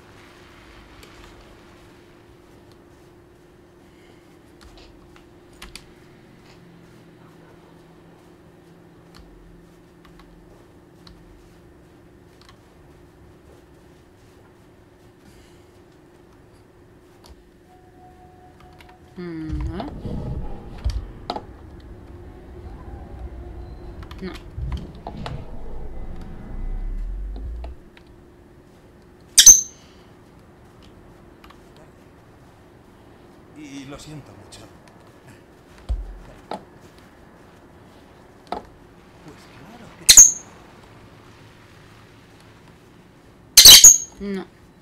Mm, ¿eh? No. Y lo siento mucho. Pues claro que... No.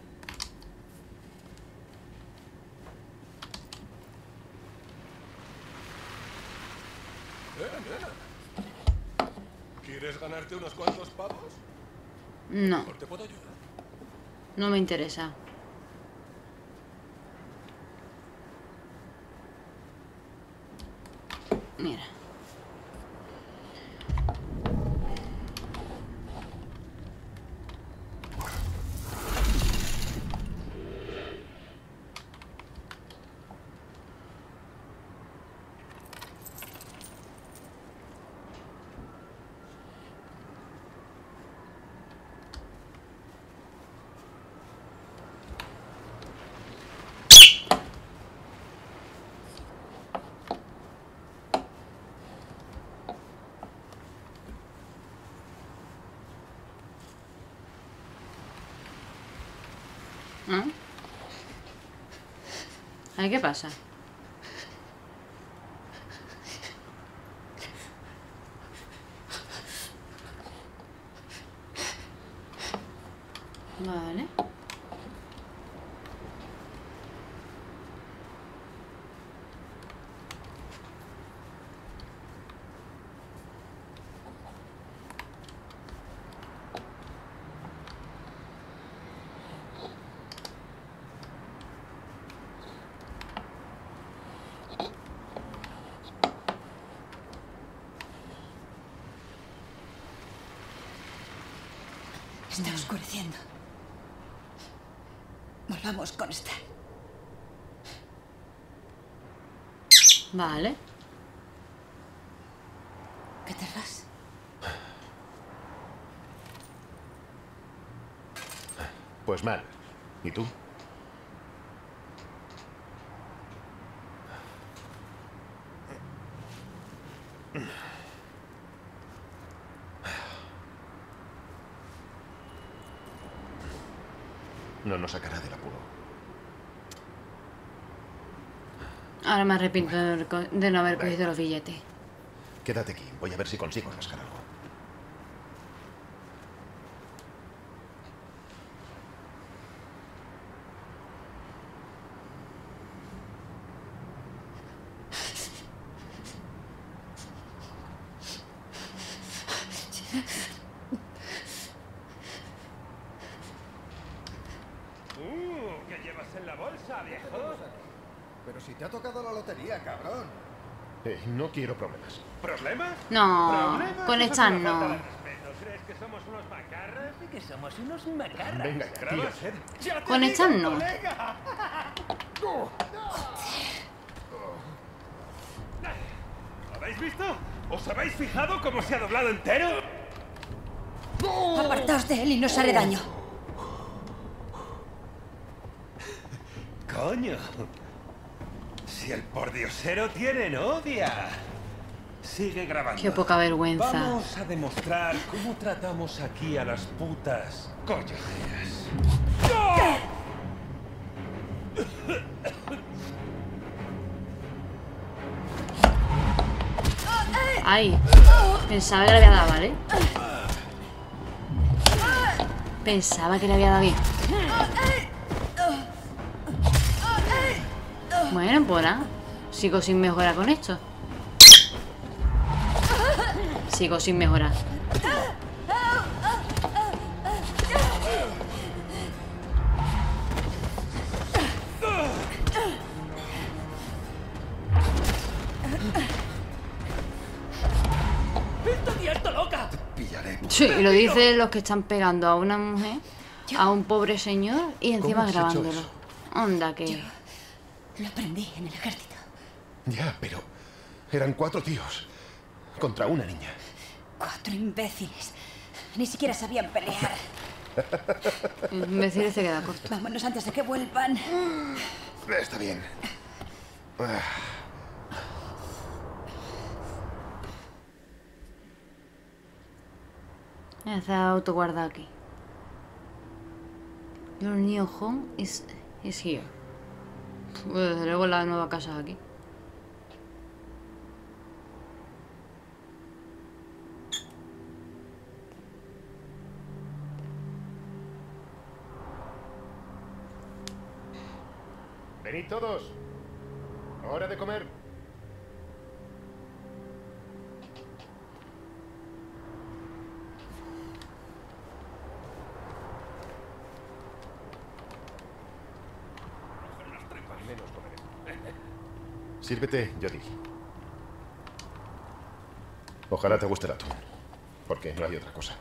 Eh, nena. ¿Quieres ganarte unos cuantos pavos? No. Mejor te puedo ayudar. No me interesa. Mira. ¿Ah? Ay, ¿qué pasa? Vale. Está oscureciendo. Volvamos con Stan. Vale. ¿Qué te vas? Pues mal. ¿Y tú? No nos sacará del apuro. Ahora me arrepiento de, no co- de no haber cogido los billetes. Quédate aquí. Voy a ver si consigo rascar algo. Uh, ¿qué llevas en la bolsa, viejo? Pero si te ha tocado la lotería, cabrón. Eh, no quiero problemas. ¿Problemas? No, ¿Problemas? con Eso es esta una falta no. de respeto. ¿Crees que somos unos macarras? Que somos unos macarras. Venga, Grabas, tío. ¿eh? ¡Ya te Con digo, esta no. colega! ¿Habéis visto? ¿Os habéis fijado cómo se ha doblado entero? Apartaos de él y no os haré daño. Coño. Si el pordiosero tiene novia. Sigue grabando. Qué poca vergüenza. Vamos a demostrar cómo tratamos aquí a las putas collejeras. Ay, pensaba que le había dado, ¿vale? Pensaba que le había dado bien. Bueno, pues nada. Sigo sin mejorar con esto. Sigo sin mejorar. ¡Esta tía está loca! Pillaré. Sí, y lo dicen los que están pegando a una mujer, a un pobre señor y encima ¿Cómo has hecho grabándolo. eso? Anda que... Lo aprendí en el ejército. Ya, pero eran cuatro tíos contra una niña. Cuatro imbéciles. Ni siquiera sabían pelear. Imbécil se queda corto. Vámonos antes de que vuelvan. Está bien. Ah. Está autoguardado aquí. Your new home is, is here. Pues desde luego la nueva casa aquí. Venid todos. Hora de comer. Menos comeré. Sírvete, Jody. Ojalá te guste el atún, porque no hay otra cosa.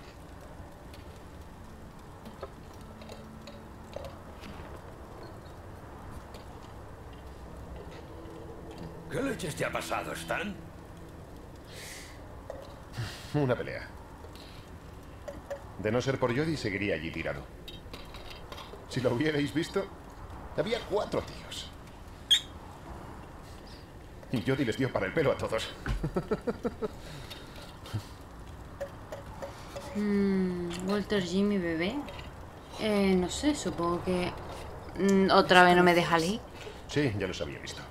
¿Qué leches te ha pasado, Stan? Una pelea. De no ser por Jody, seguiría allí tirado. Si lo hubierais visto, había cuatro tíos. Y Jody les dio para el pelo a todos. Mm, Walter, Jimmy, bebé. Eh, no sé, supongo que... mm, otra vez no me deja leer. Sí, ya los había visto.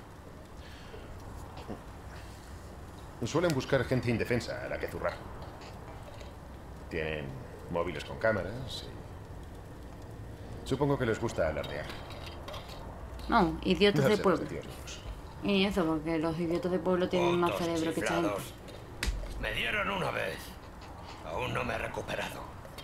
Suelen buscar gente indefensa a la que zurrar. Tienen móviles con cámaras y... Supongo que les gusta alardear. No, idiotas de Darse pueblo. los tíos locos. Y ni eso, porque los idiotas de pueblo tienen más Putos cerebro que esta gente. chiflados. Me dieron una vez. Aún no me he recuperado.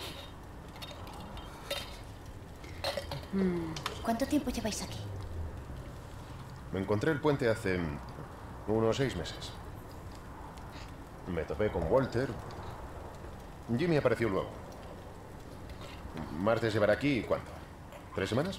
Mm, ¿Cuánto tiempo lleváis aquí? Me encontré el puente hace unos seis meses. Me topé con Walter. Jimmy apareció luego. Martes llevará aquí, ¿cuánto? ¿Tres semanas?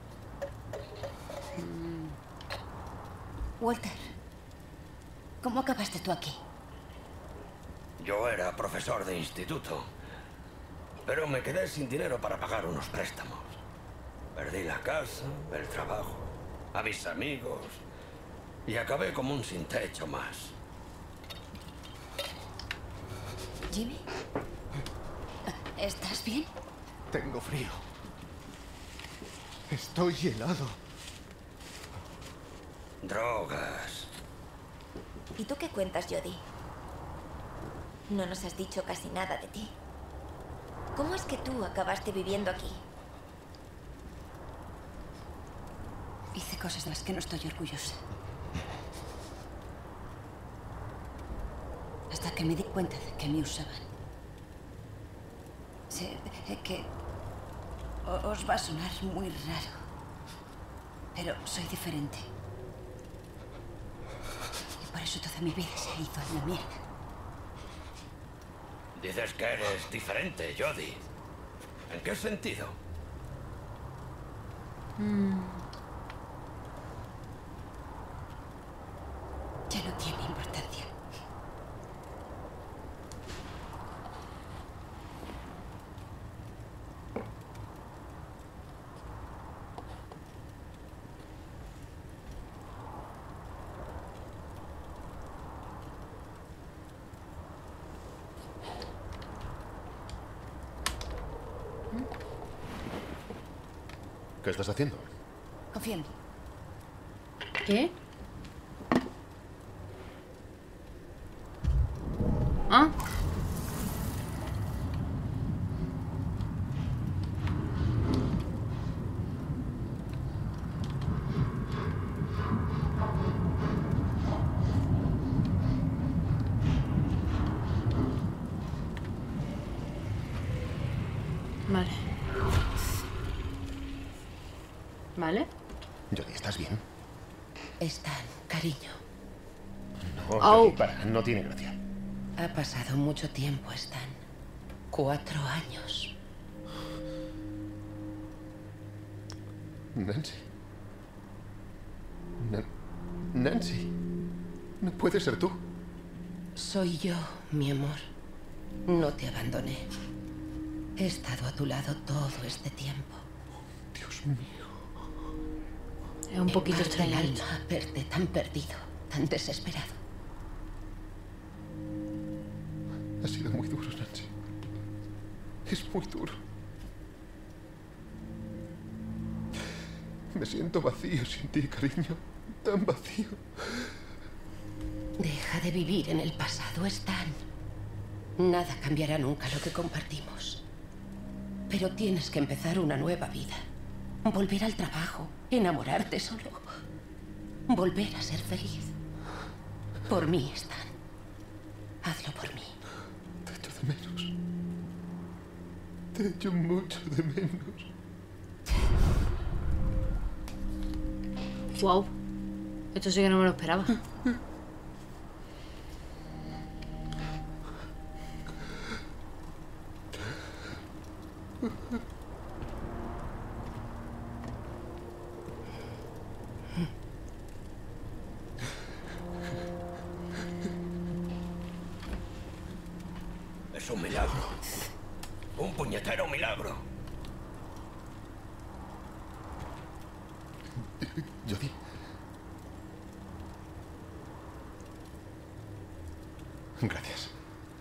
Walter, ¿cómo acabaste tú aquí? Yo era profesor de instituto, pero me quedé sin dinero para pagar unos préstamos. Perdí la casa, el trabajo, a mis amigos y acabé como un sin techo más. Jimmy, ¿estás bien? Tengo frío. Estoy helado. Drogas. ¿Y tú qué cuentas, Jodie? No nos has dicho casi nada de ti. ¿Cómo es que tú acabaste viviendo aquí? Hice cosas de las que no estoy orgullosa. Hasta que me di cuenta de que me usaban. Sé que os va a sonar muy raro, pero soy diferente. Y por eso toda mi vida se hizo a la mierda. Dices que eres diferente, Jodie. ¿En qué sentido? Mm. Ya no tiene importancia. ¿Qué estás haciendo? Confía en mí. ¿Qué? ¿Ah? Vale. Vale. Jodie, ¿estás bien? Stan, cariño. No, Oh. Jodie, para, no tiene gracia. Ha pasado mucho tiempo, Stan. Cuatro años. Nancy. Na- Nancy. No puede ser tú. Soy yo, mi amor. No te abandoné. He estado a tu lado todo este tiempo. Dios mío. Es un poquito Me parte el extraño. alma verte tan perdido, tan desesperado. Ha sido muy duro, Nancy. Es muy duro. Me siento vacío sin ti, cariño. Tan vacío. Deja de vivir en el pasado, Stan. Nada cambiará nunca lo que compartimos. Pero tienes que empezar una nueva vida. Volver al trabajo, enamorarte solo. Volver a ser feliz. Por mí, Stan. Hazlo por mí. Te echo de menos. Te echo mucho de menos. Wow. Esto sí que no me lo esperaba. Es un milagro. Un puñetero milagro. Jodie. Gracias.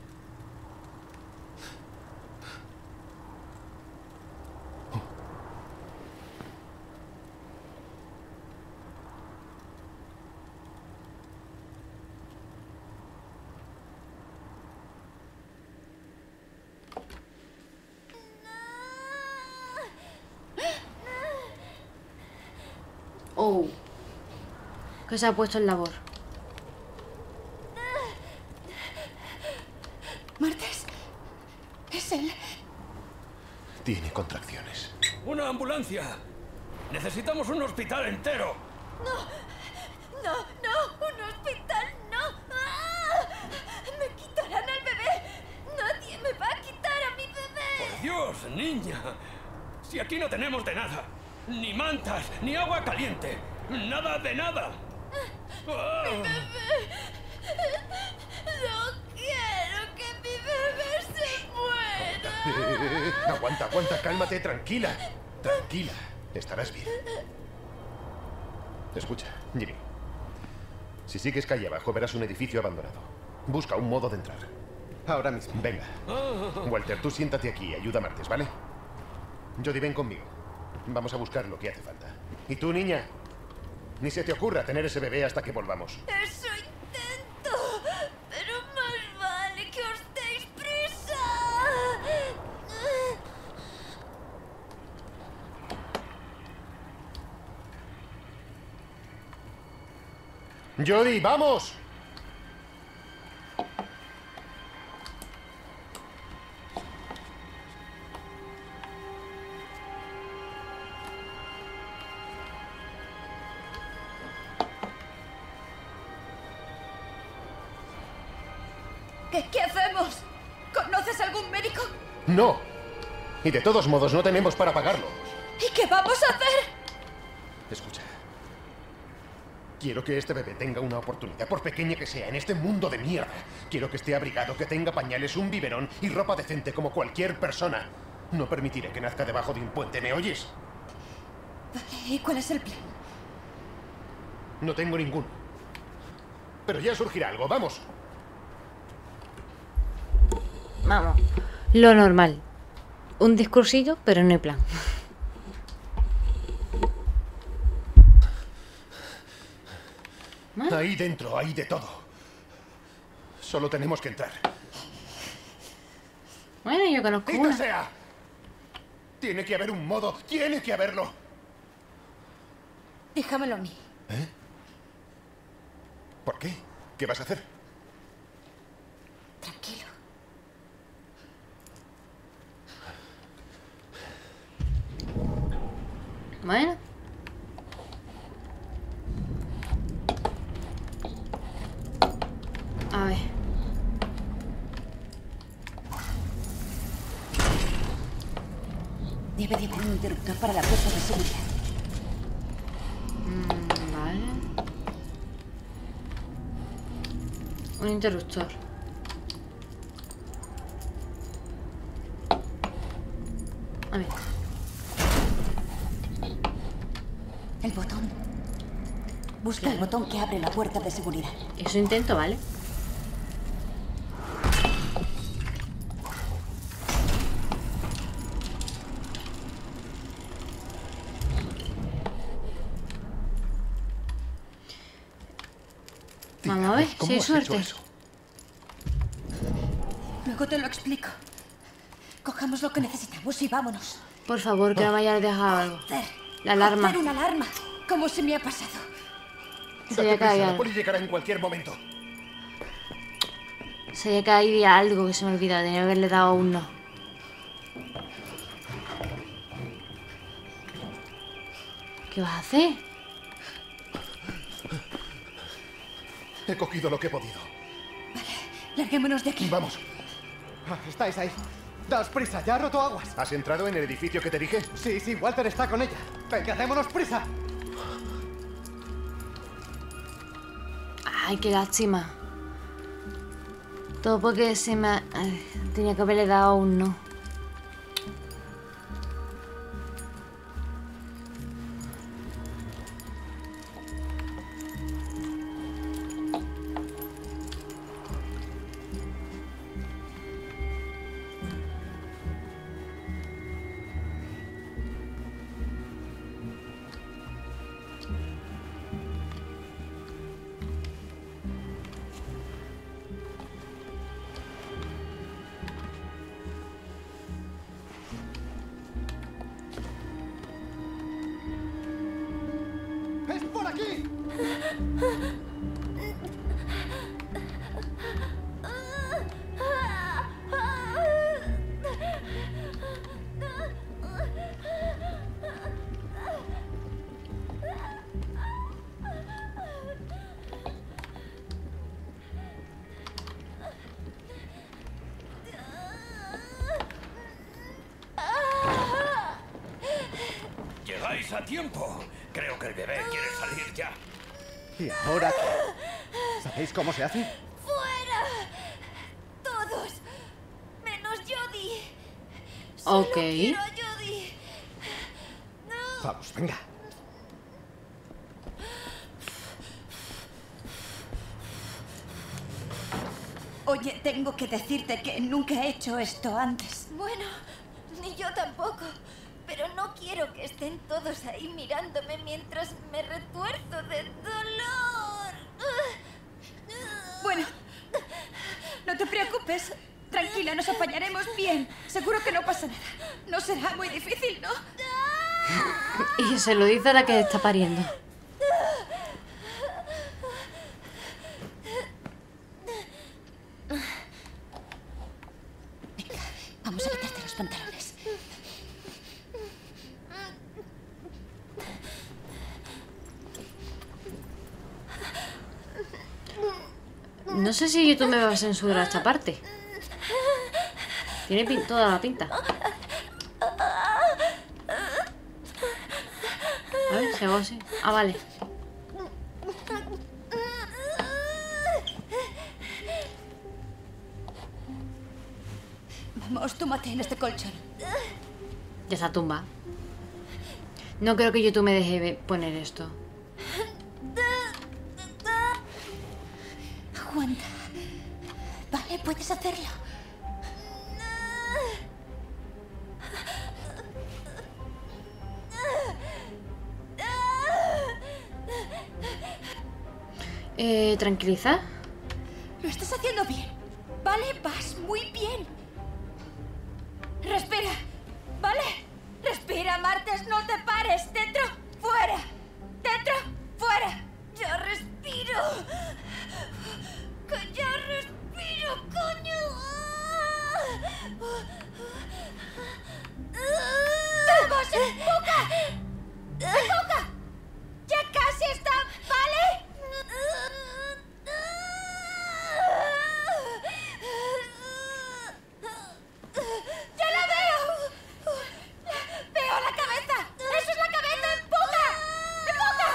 Oh. Que se ha puesto en labor. Martes. Es él. Tiene contracciones. ¡Una ambulancia! Necesitamos un hospital entero. No, no, no, un hospital, no. ¡Ah! Me quitarán al bebé. Nadie me va a quitar a mi bebé. ¡Por Dios, niña! Si aquí no tenemos de nada. Ni mantas, ni agua caliente. Nada de nada. ¡Ah! Mi bebé. No quiero que mi bebé se muera. Eh, eh, eh, aguanta, aguanta, cálmate, tranquila. Tranquila. Estarás bien. Escucha, Jimmy. Si sigues calle abajo, verás un edificio abandonado. Busca un modo de entrar. Ahora mismo. Venga. Walter, tú siéntate aquí y ayuda a Martes, ¿vale? Jodie, ven conmigo. Vamos a buscar lo que hace falta. ¿Y tú, niña? Ni se te ocurra tener ese bebé hasta que volvamos. Eso intento, pero más vale que os deis prisa. Jodie, ¡vamos! ¿Qué, ¿Qué hacemos? ¿Conoces algún médico? ¡No! Y de todos modos, no tenemos para pagarlo. ¿Y qué vamos a hacer? Escucha. Quiero que este bebé tenga una oportunidad, por pequeña que sea, en este mundo de mierda. Quiero que esté abrigado, que tenga pañales, un biberón y ropa decente como cualquier persona. No permitiré que nazca debajo de un puente, ¿me oyes? Vale, ¿y cuál es el plan? No tengo ninguno. Pero ya surgirá algo, vamos. Vamos. Lo normal. Un discursillo, pero no hay plan. Ahí dentro hay de todo. Solo tenemos que entrar. Bueno, yo conozco ¡Quita una. sea! Tiene que haber un modo. Tiene que haberlo. Déjamelo a mí. ¿Eh? ¿Por qué? ¿Qué vas a hacer? Tranquilo. Bueno. A ver. Debe de haber un interruptor para la puerta de seguridad. Mm, vale. Un interruptor. A ver. El botón. Busca el botón que abre la puerta de seguridad. Eso intento, ¿vale? Vamos a ver si hay suerte. Luego te lo explico. Cojamos lo que necesitamos y vámonos. Por favor, que no me hayas dejado algo. Hacer. La alarma. Hacer una alarma. Como se me ha pasado. Se había caído La algo. poli llegará en cualquier momento. Se había caído algo que se me olvidó. Tenía que haberle dado un no. ¿Qué vas a hacer? He cogido lo que he podido. Larguémonos de aquí. Vamos. Ah, estáis ahí. Daos prisa, ya ha roto aguas. ¿Has entrado en el edificio que te dije? Sí, sí, Walter está con ella. Venga, démonos prisa. Ay, qué lástima. Todo porque se me... ha- Ay, tenía que haberle dado un no. ¡Es por aquí! Llegáis a tiempo. Creo que el bebé quiere salir ya. ¿Y ahora qué? ¿Sabéis cómo se hace? ¡Fuera! Todos. Menos Jodie. Ok. Quiero a Jodie. No. Vamos, venga. Oye, tengo que decirte que nunca he hecho esto antes. Bueno, ni yo tampoco. Pero no quiero que estén todos ahí mirándome mientras me retuerzo de dolor. Bueno, no te preocupes. Tranquila, nos apañaremos bien. Seguro que no pasa nada. No será muy difícil, ¿no? Y se lo dice a la que está pariendo. Venga, vamos a quitarte los pantalones. No sé si YouTube me va a censurar esta parte. Tiene pin- toda la pinta. A ver si hago así. Ah, vale. Vamos, túmate en este colchón. Ya está tumba. No creo que YouTube me deje ve- poner esto. Aguanta. Vale, puedes hacerlo. Eh, tranquiliza. Lo estás haciendo bien. Vale, vas muy bien. Respira. ¿Vale? Respira, Martes, no te pares. Dentro, fuera. Dentro, fuera. ¡Ya respiro! ¡Que ya respiro, coño! ¡Vamos, enfoca! ¡Enfoca! ¡Ya casi está! ¿Vale? ¡Ya la veo! ¡Veo la cabeza! ¡Eso es la cabeza! ¡Enfoca! ¡Enfoca!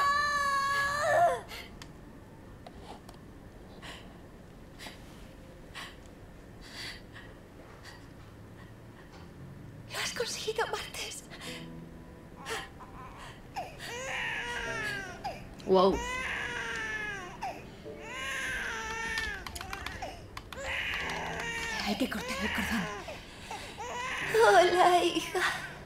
Lo has conseguido, Martes. Wow. Hay que cortar el cordón. Hola, hija.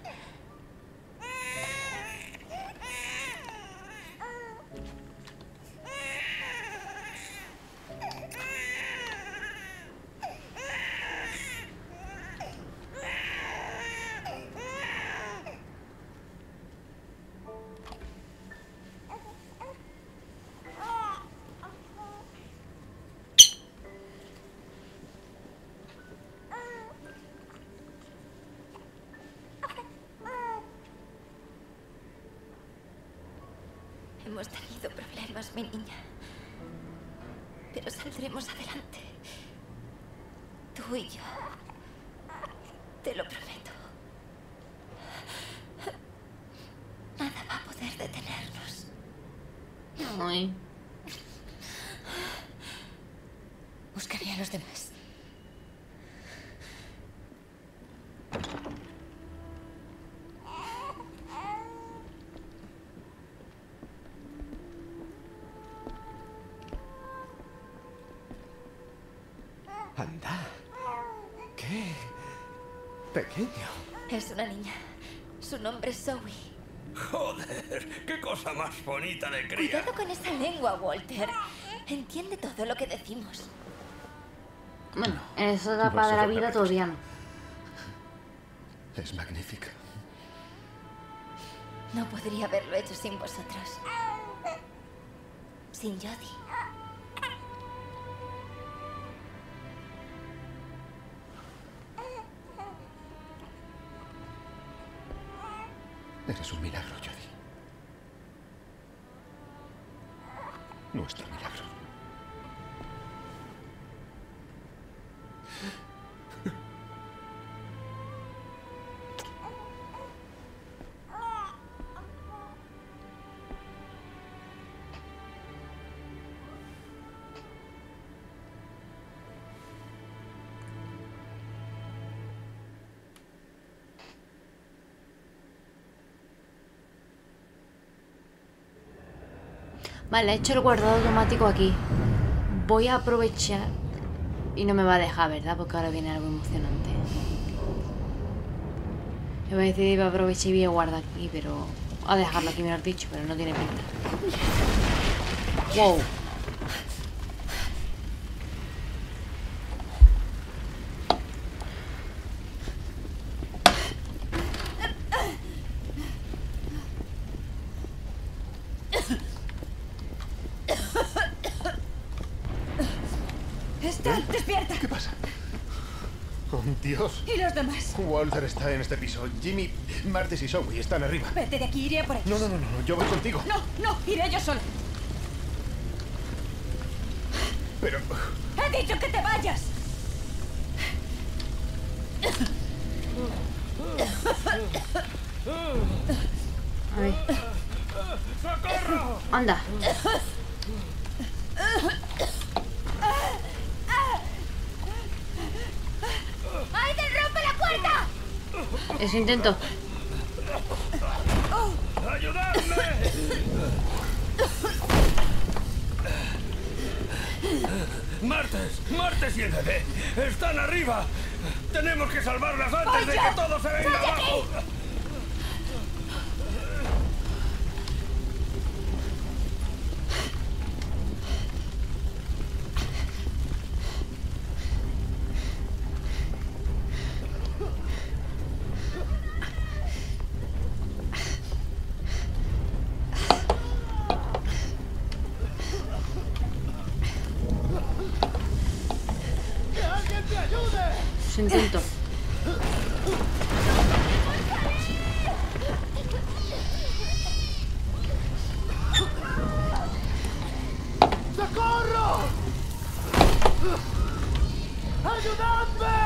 Hemos tenido problemas, mi niña. Pero saldremos adelante. Tú y yo. Te lo prometo. Nada va a poder detenernos. Ay. Buscaré a los demás. Anda. ¿Qué? Pequeño. Es una niña. Su nombre es Zoe. Joder, qué cosa más bonita de cría. Cuidado con esa lengua, Walter. Entiende todo lo que decimos. Bueno, en esa etapa de la vida todavía no. Es magnífica. No podría haberlo hecho sin vosotros. Sin Jodie. Eres un milagro, Jodie. Nuestro milagro. Vale, he hecho el guardado automático aquí. Voy a aprovechar. Y no me va a dejar, ¿verdad? Porque ahora viene algo emocionante. Yo me decidí que aprovechar y voy a guardar aquí, pero... a dejarlo aquí, me lo has dicho, pero no tiene pinta. Wow. Stan, despierta. ¿Qué pasa? Oh, Dios. ¿Y los demás? Walter está en este piso. Jimmy, Martes y Zoe están arriba. Vete de aquí, iré a por ellos. No, no, no, no, yo voy contigo. No, no, iré yo solo. Pero... ¡He dicho que te vayas! A ver. Anda. ¡Aiden, rompe la puerta! Eso intento. ¡Ayudadme! ¡Martes! ¡Martes y el bebé! ¡Están arriba! ¡Tenemos que salvarlas antes de que todo se venga abajo! Eso intento. ¡Socorro! ¡Ayudadme!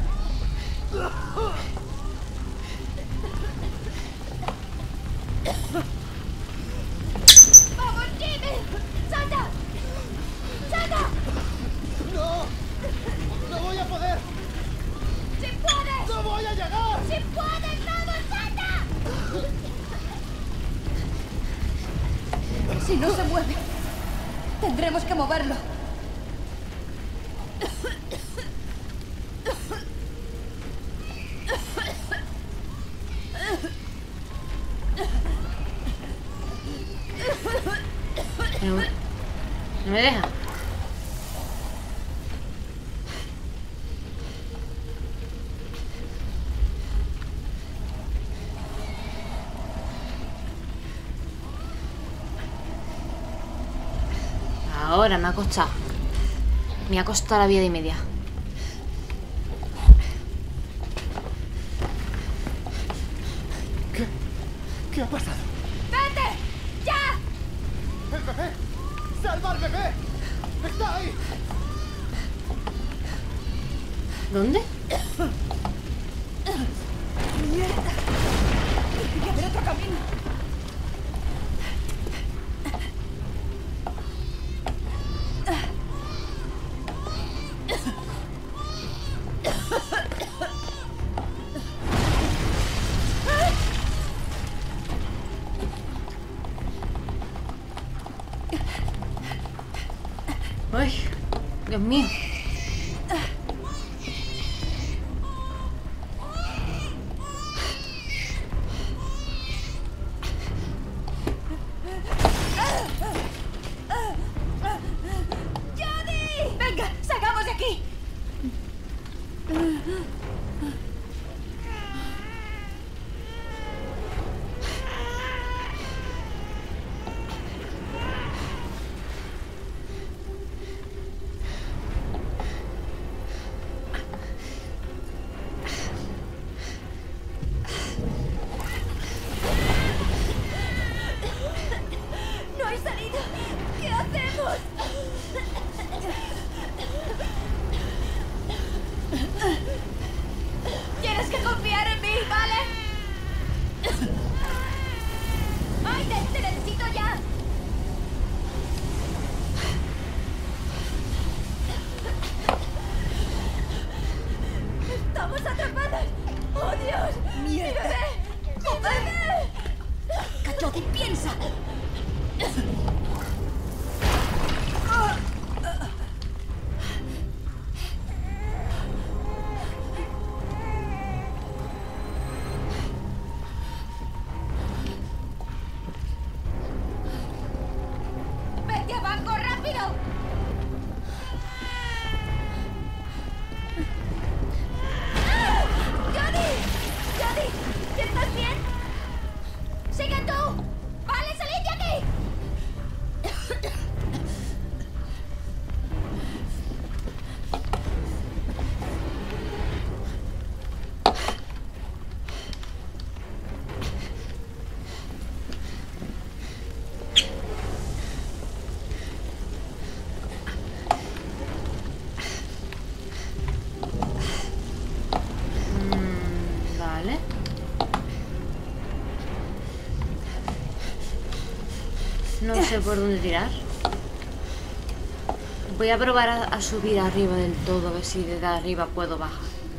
¡Vamos, Jimmy! ¡Salta! ¡Salta! ¡No! ¡No voy a poder! ¡Si puedes! ¡No voy a llegar! ¡Si puedes! ¡Vamos, salta! Si no se mueve, tendremos que moverlo. No, no me deja. Ahora me ha costado. Me ha costado la vida y media. ¿Qué? ¿Qué ha pasado? ¡Vete! ¡Ya! ¡El bebé! ¡Salva al bebé! ¡Está ahí! ¿Dónde? ¡Mierda! Tiene que haber otro camino. Ay, Dios mío. ¡Jody! ¡Venga, salgamos de aquí! ¡No hay salida! ¿Qué hacemos? Tienes que confiar en mí, ¿vale? ¡Aiden, te necesito ya! ¡Estamos atrapadas! ¡Oh, Dios! ¡Mierda! ¡Mi bebé! ¡Mi bebé! Jody, piensa. No sé por dónde tirar. Voy a probar a, a subir arriba del todo, a ver si desde arriba puedo bajar.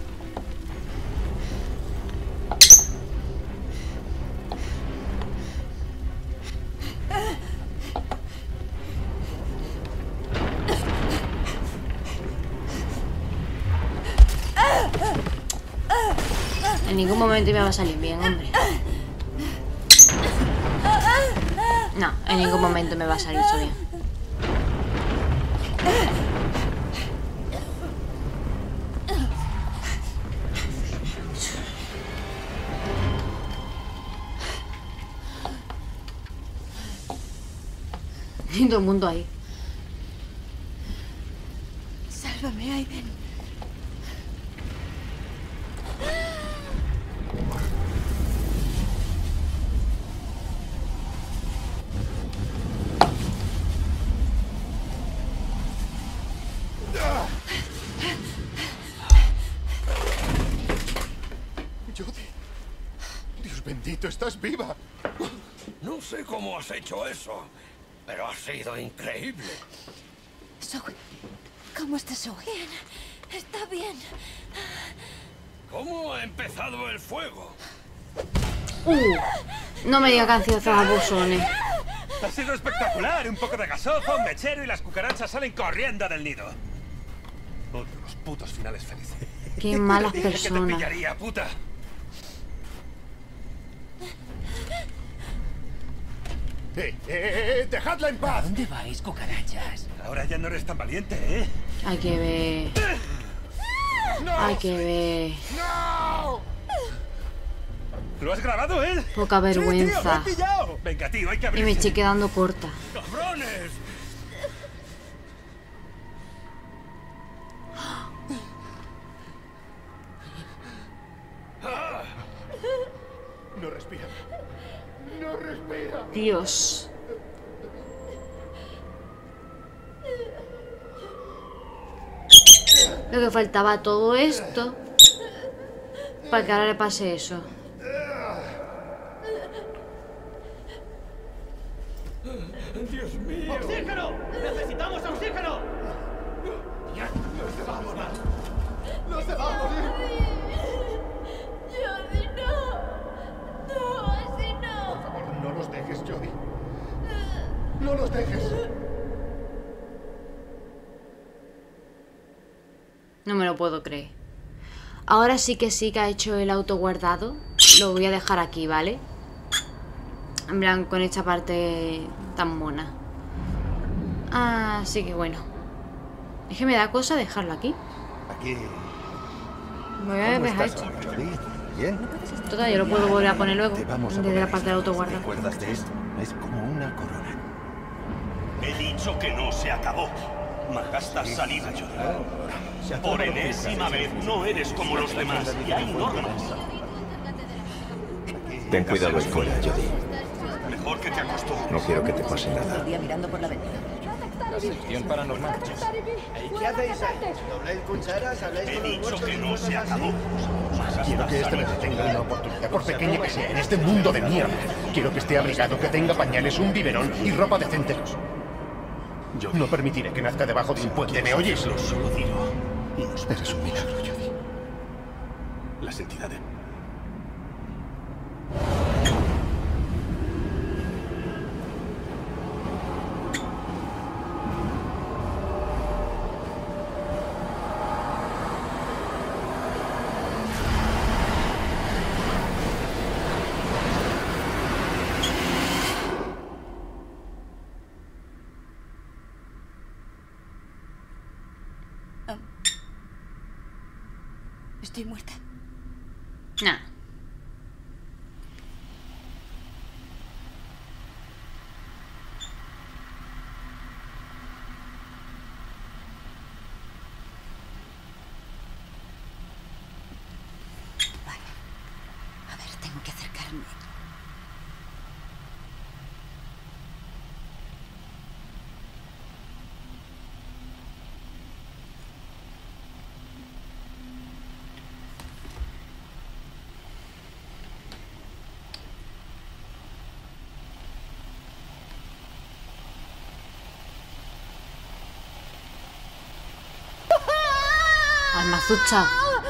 En ningún momento me va a salir bien, hombre. No, en ningún momento me va a salir eso bien. Y todo el mundo ahí. Sálvame, Aiden. ¡Estás viva! No sé cómo has hecho eso, pero ha sido increíble. Zoe, ¿cómo está Zoe? Bien, está bien. ¿Cómo ha empezado el fuego? Uh, no me diga que han sido zabuzones. Ha sido espectacular. Un poco de gasofa, un mechero y las cucarachas salen corriendo del nido. Odio los putos finales felices. Qué malas Dije que te personas. pillaría, puta. ¡Eh, eh, eh! ¡Dejadla en paz! ¿A dónde vais, cucarachas? Ahora ya no eres tan valiente, ¿eh? Hay que ver. ¡No! Hay que ver. ¡No! ¿Lo has grabado, eh? Poca vergüenza. Sí, tío, me he pillado. Venga, tío, hay que abrir. Y me estoy quedando corta. ¡Cabrones! No respira. No respira. Dios. Lo que faltaba todo esto para que ahora le pase eso. ¡Dios mío! ¡Oxígeno! ¡Necesitamos oxígeno! ¡No se va a morir! ¡No se va a morir! Jody, no. No, así no. Por favor, no los dejes, Jody. No los dejes. No me lo puedo creer. Ahora sí que sí que ha hecho el auto guardado. Lo voy a dejar aquí, ¿vale? En plan, con esta parte tan mona. Así que bueno. Es que me da cosa dejarlo aquí. Aquí. Me voy a ¿Cómo dejar estás, esto. Jody? ¿Bien? Total, yo lo puedo volver a poner luego. Te vamos a Desde poner la parte del auto esto. guardado. ¿Recuerdas de esto? Es como una corona. He dicho que no se acabó. Malgastas saliva, Jody. Por enésima vez, no eres como los demás. Y hay normas. Ten cuidado ahí fuera, Jody. Mejor que te acostumbres. No quiero que te pase Todo nada. el día mirando por la ventana. La sección paranormal. ¿Qué hacéis ahí? ¿Dobláis cucharas? ¿Habláis He con los dicho muertos que y no cosas se así? acabó. Quiero que este bebé tenga una oportunidad, por pequeña que sea, en este mundo de mierda. Quiero que esté abrigado, que tenga pañales, un biberón y ropa decente. No permitiré que nazca debajo de un puente, ¿me oyes? Solo digo. Y nos Eres un milagro, Jody. Las entidades. Estoy muerta. Nah. Vale. A ver, tengo que acercarme. Ay, me asusta.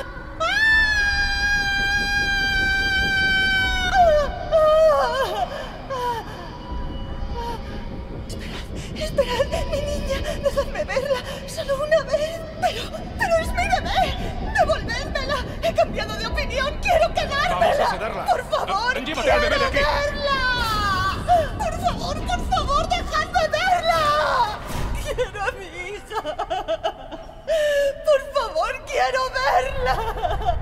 Esperad, mi niña, dejadme verla, solo una vez. Pero, pero es mi bebé. Devolvédmela. He cambiado de opinión. Quiero quedármela. Vamos a sedarla. Por favor, Llévate al bebé de aquí. verla. Por favor, por favor, dejadme verla. Quiero a mi hija. Por favor, quiero verla.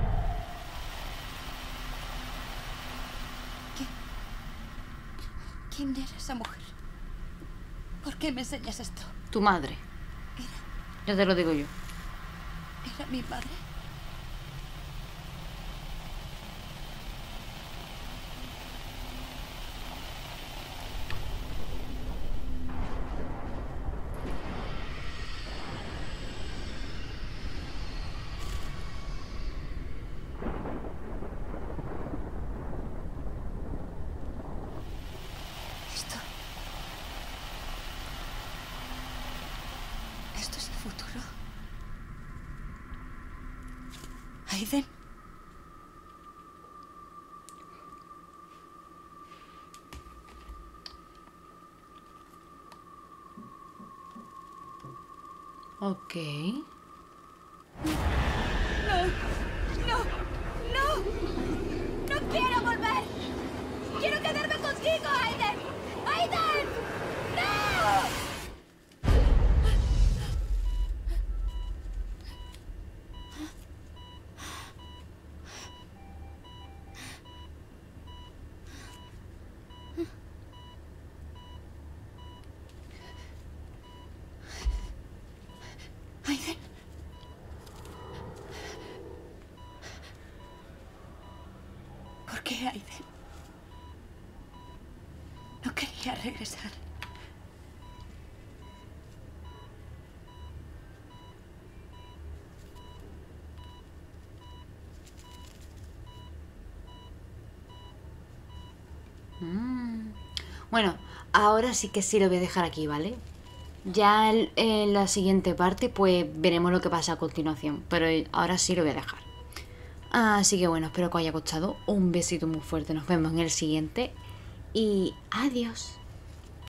¿Quién era esa mujer? ¿Por qué me enseñas esto? Tu madre. Ya te lo digo yo. ¿Era mi madre? Esto... ¿Esto es el futuro? ¿Aiden? Ok. No, no, no. No quiero volver. Quiero quedarme contigo, Aiden. Aiden. No. ¿Aiden? ¿Por qué Aiden? No quería regresar. Mm. Bueno, ahora sí que sí lo voy a dejar aquí, ¿vale? Ya en, en la siguiente parte pues veremos lo que pasa a continuación, pero ahora sí lo voy a dejar. Así que bueno, espero que os haya gustado. Un besito muy fuerte, nos vemos en el siguiente y adiós.